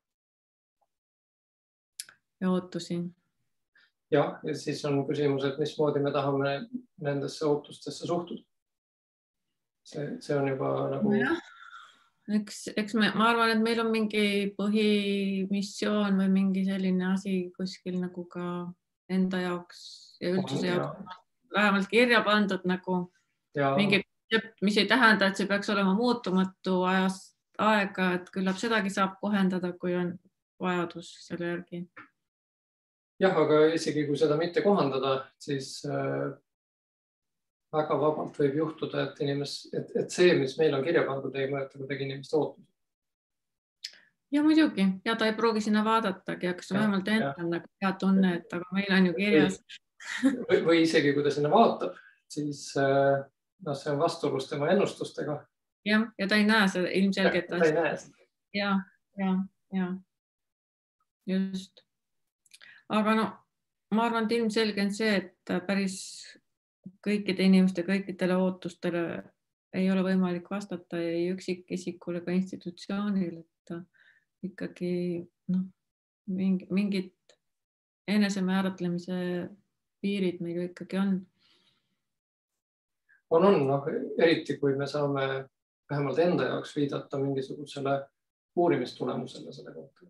ja ootusi. Ja, ja siis on küsimus, et mismoodi me tahame nendesse ootustesse suhtuda. See, see on juba nagu... Ja. Eks, eks me, ma arvan, et meil on mingi põhimissioon või mingi selline asi kuskil nagu ka enda jaoks ja üldsuse jaoks vähemalt kirja pandud nagu ja. Mingi, mis ei tähenda, et see peaks olema muutumatu ajast aega, et küllap sedagi saab kohendada, kui on vajadus selle järgi. Jah, aga isegi kui seda mitte kohandada, siis äh... väga vabalt võib juhtuda, et, inimes, et, et see, mis meil on kirja pandud, ei mõjuta kuidagi inimeste ootusi. Ja muidugi, ja ta ei proogi sinna vaadatagi, aga see vähemalt endal nagu hea tunne, et aga meil on ju kirjas. Või, või isegi, kui ta sinna vaatab, siis no, see on vastuolus tema ennustustega. Ja, ja ta ei näe seda ilmselget asja. Ta ei näe seda. Ja, ja, ja. Just. Aga no, ma arvan, et ilmselge on see, et päris kõikide inimeste, kõikidele ootustele ei ole võimalik vastata ei üksikisikule ega institutsioonil, et ikkagi no, mingi, mingid enesemääratlemise piirid meil ju ikkagi on. On, on, noh, eriti kui me saame vähemalt enda jaoks viidata mingisugusele uurimistulemusele selle kohta.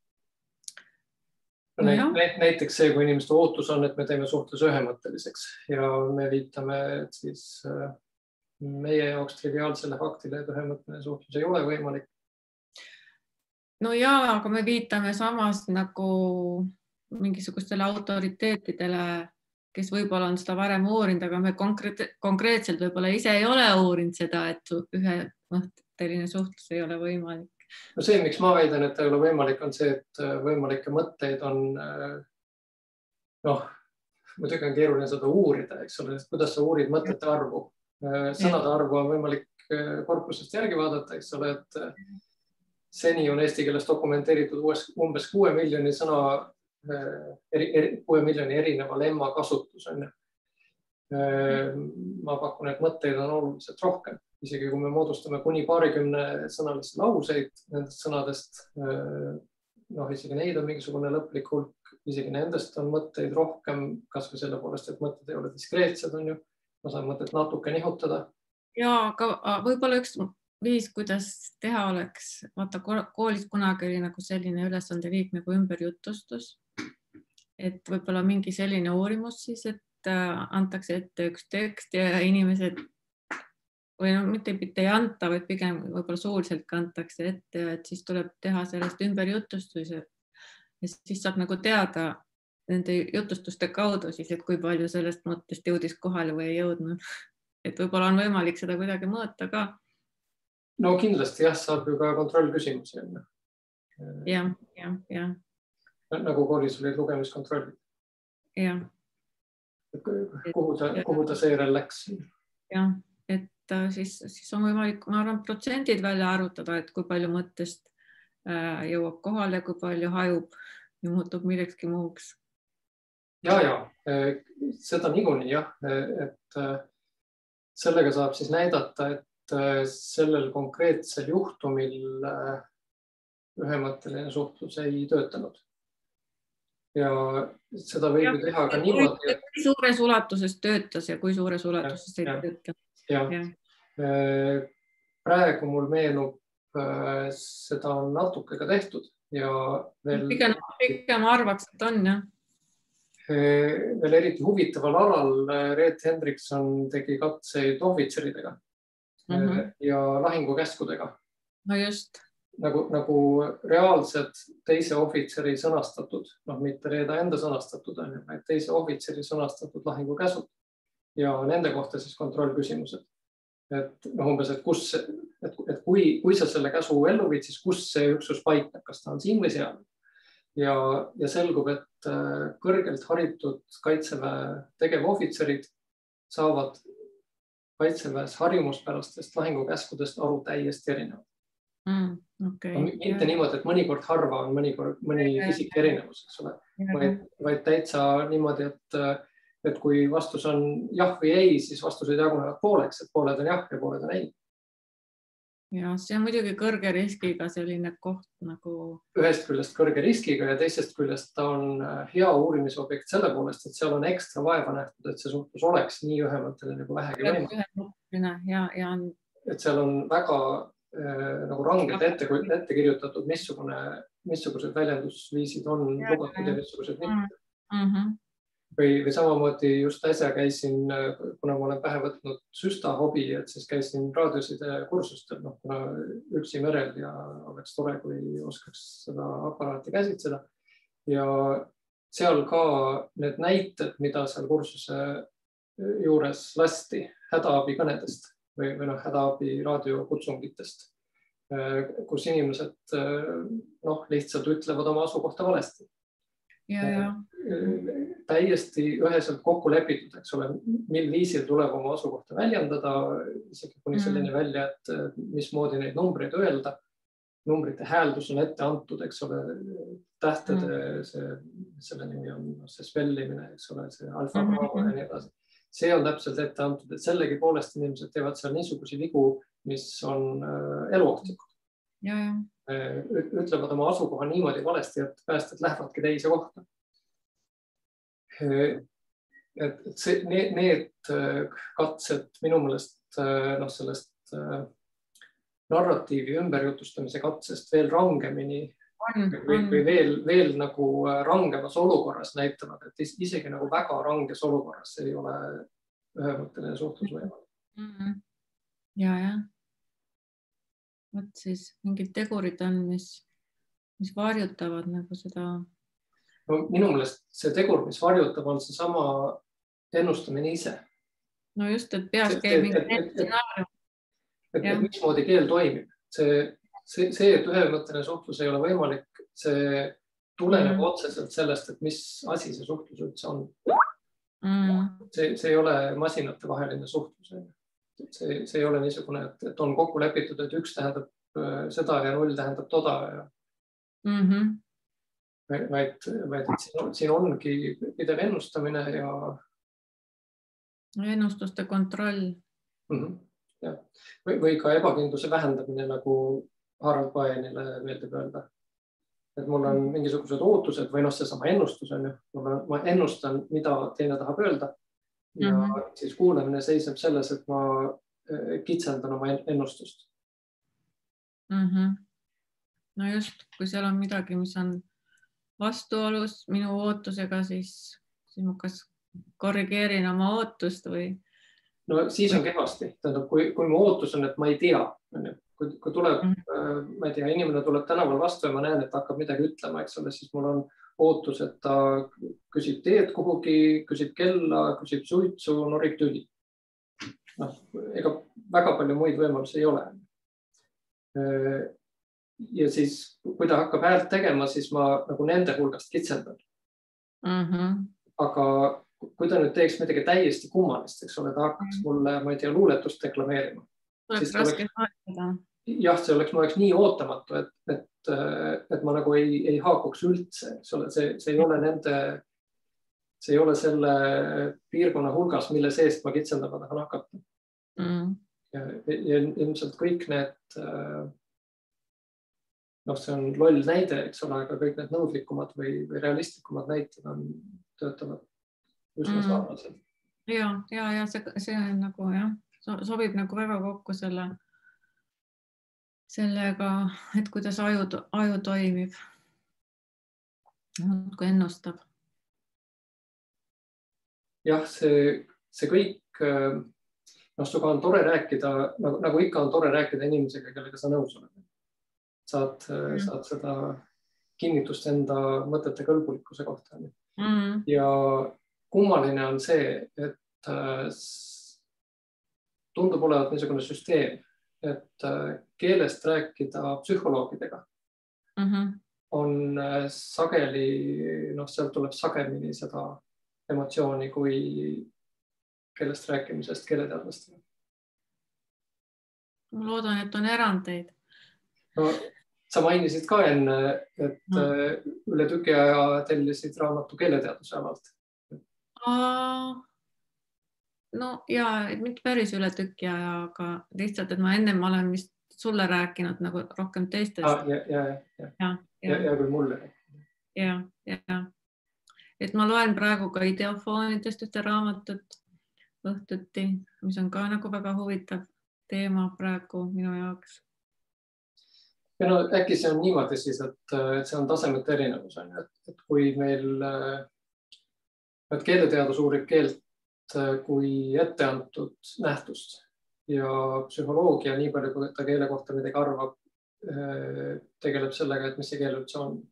No, näiteks see, kui inimeste ootus on, et me teeme suhtes ühemõtteliseks ja me viitame, et siis meie jaoks triviaalsele faktile, et ühemõtteline suhtlus ei ole võimalik. No jaa, aga me viitame samas nagu mingisugustele autoriteetidele, kes võib-olla on seda varem uurinud, aga me konkreet, konkreetselt võib-olla ise ei ole uurinud seda, et ühemõtteline suhtlus ei ole võimalik. No see, miks ma väidan, et ei ole võimalik, on see, et võimalikke mõtteid on, noh, muidugi on keeruline seda uurida, eks ole, kuidas sa uurid mõtete arvu. Sõnade arvu on võimalik korpusest järgi vaadata, eks ole, et seni on eesti keeles dokumenteeritud umbes kuue miljoni sõna, kuue miljoni erineva lemma kasutus. Ma pakun, et mõtteid on oluliselt rohkem. Isegi kui me moodustame kuni paarikümne sõnalisi lauseid nendest sõnadest, noh, isegi neid on mingisugune lõplik hulk, isegi nendest on mõtteid rohkem, kas või selle poolest, et mõtted ei ole diskreetsed, on ju. Ma saan mõtet natuke nihutada. Ja, aga võib-olla üks viis, kuidas teha oleks, vaata koolis kunagi oli nagu selline ülesande liik nagu ümberjutustus, et võib-olla mingi selline uurimus siis, et antakse ette üks tekst ja inimesed või no mitte, mitte ei anta, vaid pigem võib-olla suuliselt kantakse ette, et siis tuleb teha sellest ümberjutustus ja siis saab nagu teada nende jutustuste kaudu siis, et kui palju sellest mõttest jõudis kohale või ei jõudnud. Et võib-olla on võimalik seda kuidagi mõõta ka. No kindlasti jah, saab ju ka kontrollküsimusi. Jah, jah, jah. Nagu koolis olid lugemiskontrollid. Jah. Kuhu ta, kuhu ta seejärel läks? Jah, et siis, siis on võimalik, ma arvan, protsendid välja arvutada, et kui palju mõttest jõuab kohale, kui palju hajub ja muutub millekski muuks. Ja, ja, seda niikuinii jah, et sellega saab siis näidata, et sellel konkreetsel juhtumil ühemõtteline suhtlus ei töötanud. Ja seda võib ju teha ka niimoodi. Kui suures ulatuses töötas ja kui suures ulatuses ei tööta. Ja. praegu mul meenub, seda on natuke ka tehtud ja veel, pigem, pigem arvaks, et on jah. veel eriti huvitaval alal Reet Hendrikson tegi katseid ohvitseridega mm -hmm. ja lahingukäskudega. No just. Nagu, nagu reaalsed teise ohvitseri sõnastatud, noh, mitte Reeda enda sõnastatud, vaid teise ohvitseri sõnastatud lahingukäsud ja nende kohta siis kontrollküsimused. Et noh, umbes, et kus, et, et kui, kui sa selle käsu ellu viid, siis kus see üksus paikneb, kas ta on siin või seal. Ja, ja selgub, et kõrgelt haritud kaitseväe tegevohvitserid saavad kaitseväes harjumuspärastest lahingukäskudest aru täiesti erinevad. Mm, okay. No, mitte niimoodi, et mõnikord harva on mõnikord mõni isik erinevus, eks ole, vaid, vaid täitsa niimoodi, et, et kui vastus on jah või ei, siis vastused jagunevad pooleks, et pooled on jah ja pooled on ei. Ja see on muidugi kõrge riskiga selline koht nagu... Ühest küljest kõrge riskiga ja teisest küljest ta on hea uurimisobjekt selle poolest, et seal on ekstra vaeva nähtud, et see suhtlus oleks nii ühemõtteline nagu vähegi võimalik. Ja, ja on... Et seal on väga äh, nagu rangelt ette, ette kirjutatud, missugune, missugused väljendusviisid on lubatud ja missugused mitte. Mm -hmm. Või, või samamoodi just äsja käisin, kuna ma olen pähe võtnud süsta hobi, et siis käisin raadioside kursustel, noh, kuna üksi merel ja oleks tore, kui oskaks seda aparaati käsitseda. Ja seal ka need näited, mida seal kursuse juures lasti hädaabikõnedest või, või noh, hädaabi raadiokutsungitest, kus inimesed noh, lihtsalt ütlevad oma asukohta valesti. Ja, ja. Täiesti üheselt kokku lepitud, eks ole, mil viisil tuleb oma asukohta väljendada, isegi kuni selline välja, et mismoodi neid numbreid öelda. Numbrite hääldus on ette antud, eks ole, tähtede, see, selle nimi on see spellimine, eks ole, see alfa, bravo ja nii edasi. See on täpselt ette antud, et sellegi poolest inimesed teevad seal niisugusi vigu, mis on eluohtlikud. Ja, ja. Ütlevad oma asukoha niimoodi valesti, et päästjad lähevadki teise kohta. Et see, need, need katsed minu meelest noh, sellest narratiivi ümberjutustamise katsest veel rangemini on, või, on. või veel, veel nagu rangemas olukorras näitavad, et isegi nagu väga ranges olukorras ei ole ühemõtteline suhtlus võimalik. Mm -hmm. Ja, ja. Võt siis mingid tegurid on, mis, mis varjutavad nagu seda. No, minu meelest see tegur, mis varjutab, on see sama ennustamine ise. No just, et peas käib mingi stsenaarium. Et, et mismoodi keel toimib. See, see, see, et ühemõtteline suhtlus ei ole võimalik, see tuleneb mm. otseselt sellest, et mis asi see suhtlus üldse on. Mm. See, see ei ole masinate vaheline suhtlus. See, see ei ole niisugune, et, et on kokku lepitud, et üks tähendab seda ja null tähendab toda. Ja... Mm -hmm. vaid, vaid siin, siin ongi pidev ennustamine ja ennustuste kontroll. Mm -hmm. ja. Või, või ka ebakindluse vähendamine, nagu Harald Paenile meeldib öelda. Et mul on mingisugused ootused või noh, seesama ennustus on ju. Ma ennustan, mida teine tahab öelda ja mm -hmm. siis kuulamine seisneb selles, et ma kitsendan oma ennustust. Mm -hmm. No just, kui seal on midagi, mis on vastuolus minu ootusega, siis, siis ma kas korrigeerin oma ootust või... No siis on kehvasti. Tähendab, kui, kui mu ootus on, et ma ei tea, kui, kui tuleb, mm -hmm. ma ei tea, inimene tuleb tänaval vastu ja ma näen, et hakkab midagi ütlema, eks ole, siis mul on ootus, et ta küsib teed kuhugi, küsib kella, küsib suitsu, norib tüli. noh, ega väga palju muid võimalusi ei ole. Ja siis, kui ta hakkab häält tegema, siis ma nagu nende hulgast kitsendan. Mm -hmm. Aga kui ta nüüd teeks midagi täiesti kummalist, eks ole, ta hakkaks mulle, ma ei tea, luuletust deklameerima. Oleks raske saada. Jah, see oleks, ma oleks nii ootamatu, et, et, et ma nagu ei, ei haakuks üldse, eks ole, see, see ei ole nende, see ei ole selle piirkonna hulgas, mille seest ma kitsendama tahan hakata. Mm. Ja, ja ilmselt kõik need, noh, see on loll näide, eks ole, aga kõik need nõudlikumad või, või realistlikumad näited on, töötavad üsna sarnaselt. Ja, ja, ja see, see on nagu jah, sobib nagu väga kokku selle sellega, et kuidas aju, aju toimib, kui ennustab. jah, see, see kõik, noh, suga on tore rääkida, nagu, nagu ikka on tore rääkida inimesega, kellega sa nõus oled. Saad, mm. saad seda kinnitust enda mõtete kõlbulikkuse kohta. Mm. Ja kummaline on see, et tundub olevat niisugune süsteem, et keelest rääkida psühholoogidega mm -hmm. on sageli, noh, sealt tuleb sagemini seda emotsiooni kui keelest rääkimisest keeleteadlastele. Ma loodan, et on erandeid. No, sa mainisid ka enne, et no. üle tüki aja tellisid raamatu keeleteaduse alalt. No ja, et mitte päris üle tüki aja, aga lihtsalt, et ma ennem olen vist sulle rääkinud nagu rohkem teistest. Ah, ja, ja, ja, ja, ja, ja kui mulle. Ja, ja. Et ma loen praegu ka ideofoonidest ühte raamatut õhtuti, mis on ka nagu väga huvitav teema praegu minu jaoks. Ja no äkki see on niimoodi siis, et, et see on tasemete erinevus, et, et kui meil et keeleteadus uurib keelt kui etteantud nähtust ja psühholoogia nii palju, kui ta keele kohta midagi arvab, tegeleb sellega, et mis see keel üldse on.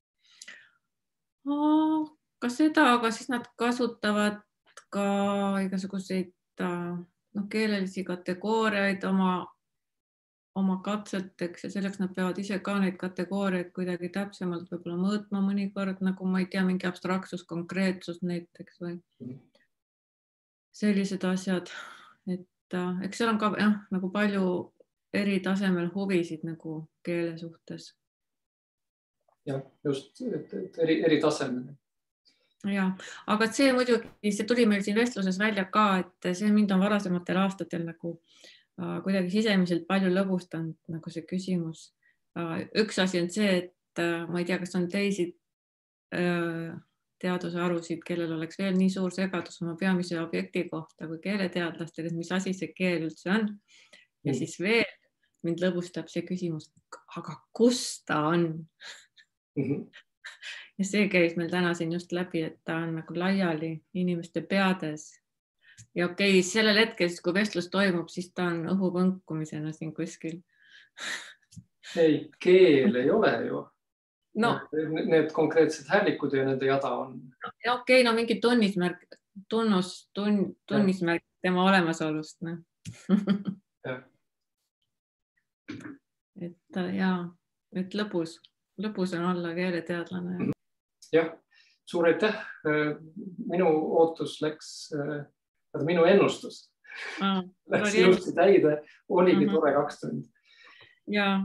Ka seda, aga siis nad kasutavad ka igasuguseid no, keelelisi kategooriaid oma, oma katseteks ja selleks nad peavad ise ka neid kategooriaid kuidagi täpsemalt võib-olla mõõtma mõnikord, nagu ma ei tea, mingi abstraktsus, konkreetsus näiteks või sellised asjad, et eks seal on ka jah, nagu palju eri tasemel huvisid nagu keele suhtes. Jah, just, et, et eri, eri tasemel. Ja, aga see muidugi, see tuli meil siin vestluses välja ka, et see mind on varasematel aastatel nagu kuidagi sisemiselt palju lõbustanud nagu see küsimus. Üks asi on see, et ma ei tea, kas on teisi teaduse arusid, kellel oleks veel nii suur segadus oma peamise objekti kohta kui keeleteadlastel, et mis asi see keel üldse on. Ja mm. siis veel mind lõbustab see küsimus, aga kus ta on? Mm -hmm. Ja see käis meil täna siin just läbi, et ta on nagu laiali inimeste peades. Ja okei, okay, sellel hetkel, kui vestlus toimub, siis ta on õhupõnkumisena siin kuskil. Ei, keel ei ole ju. No. Need konkreetsed häällikud ja nende jada on. Ja okei, okay, no mingi tunnismärk, tunnus, tun, tunnismärk ja. Tema olemasolust. No. Ja. Et ja, et lõbus, lõbus on olla keeleteadlane. Jah, suur aitäh. Minu ootus läks, minu ennustus ah, läks ilusti täide, oligi mm -hmm. tore kaks tundi. Ja.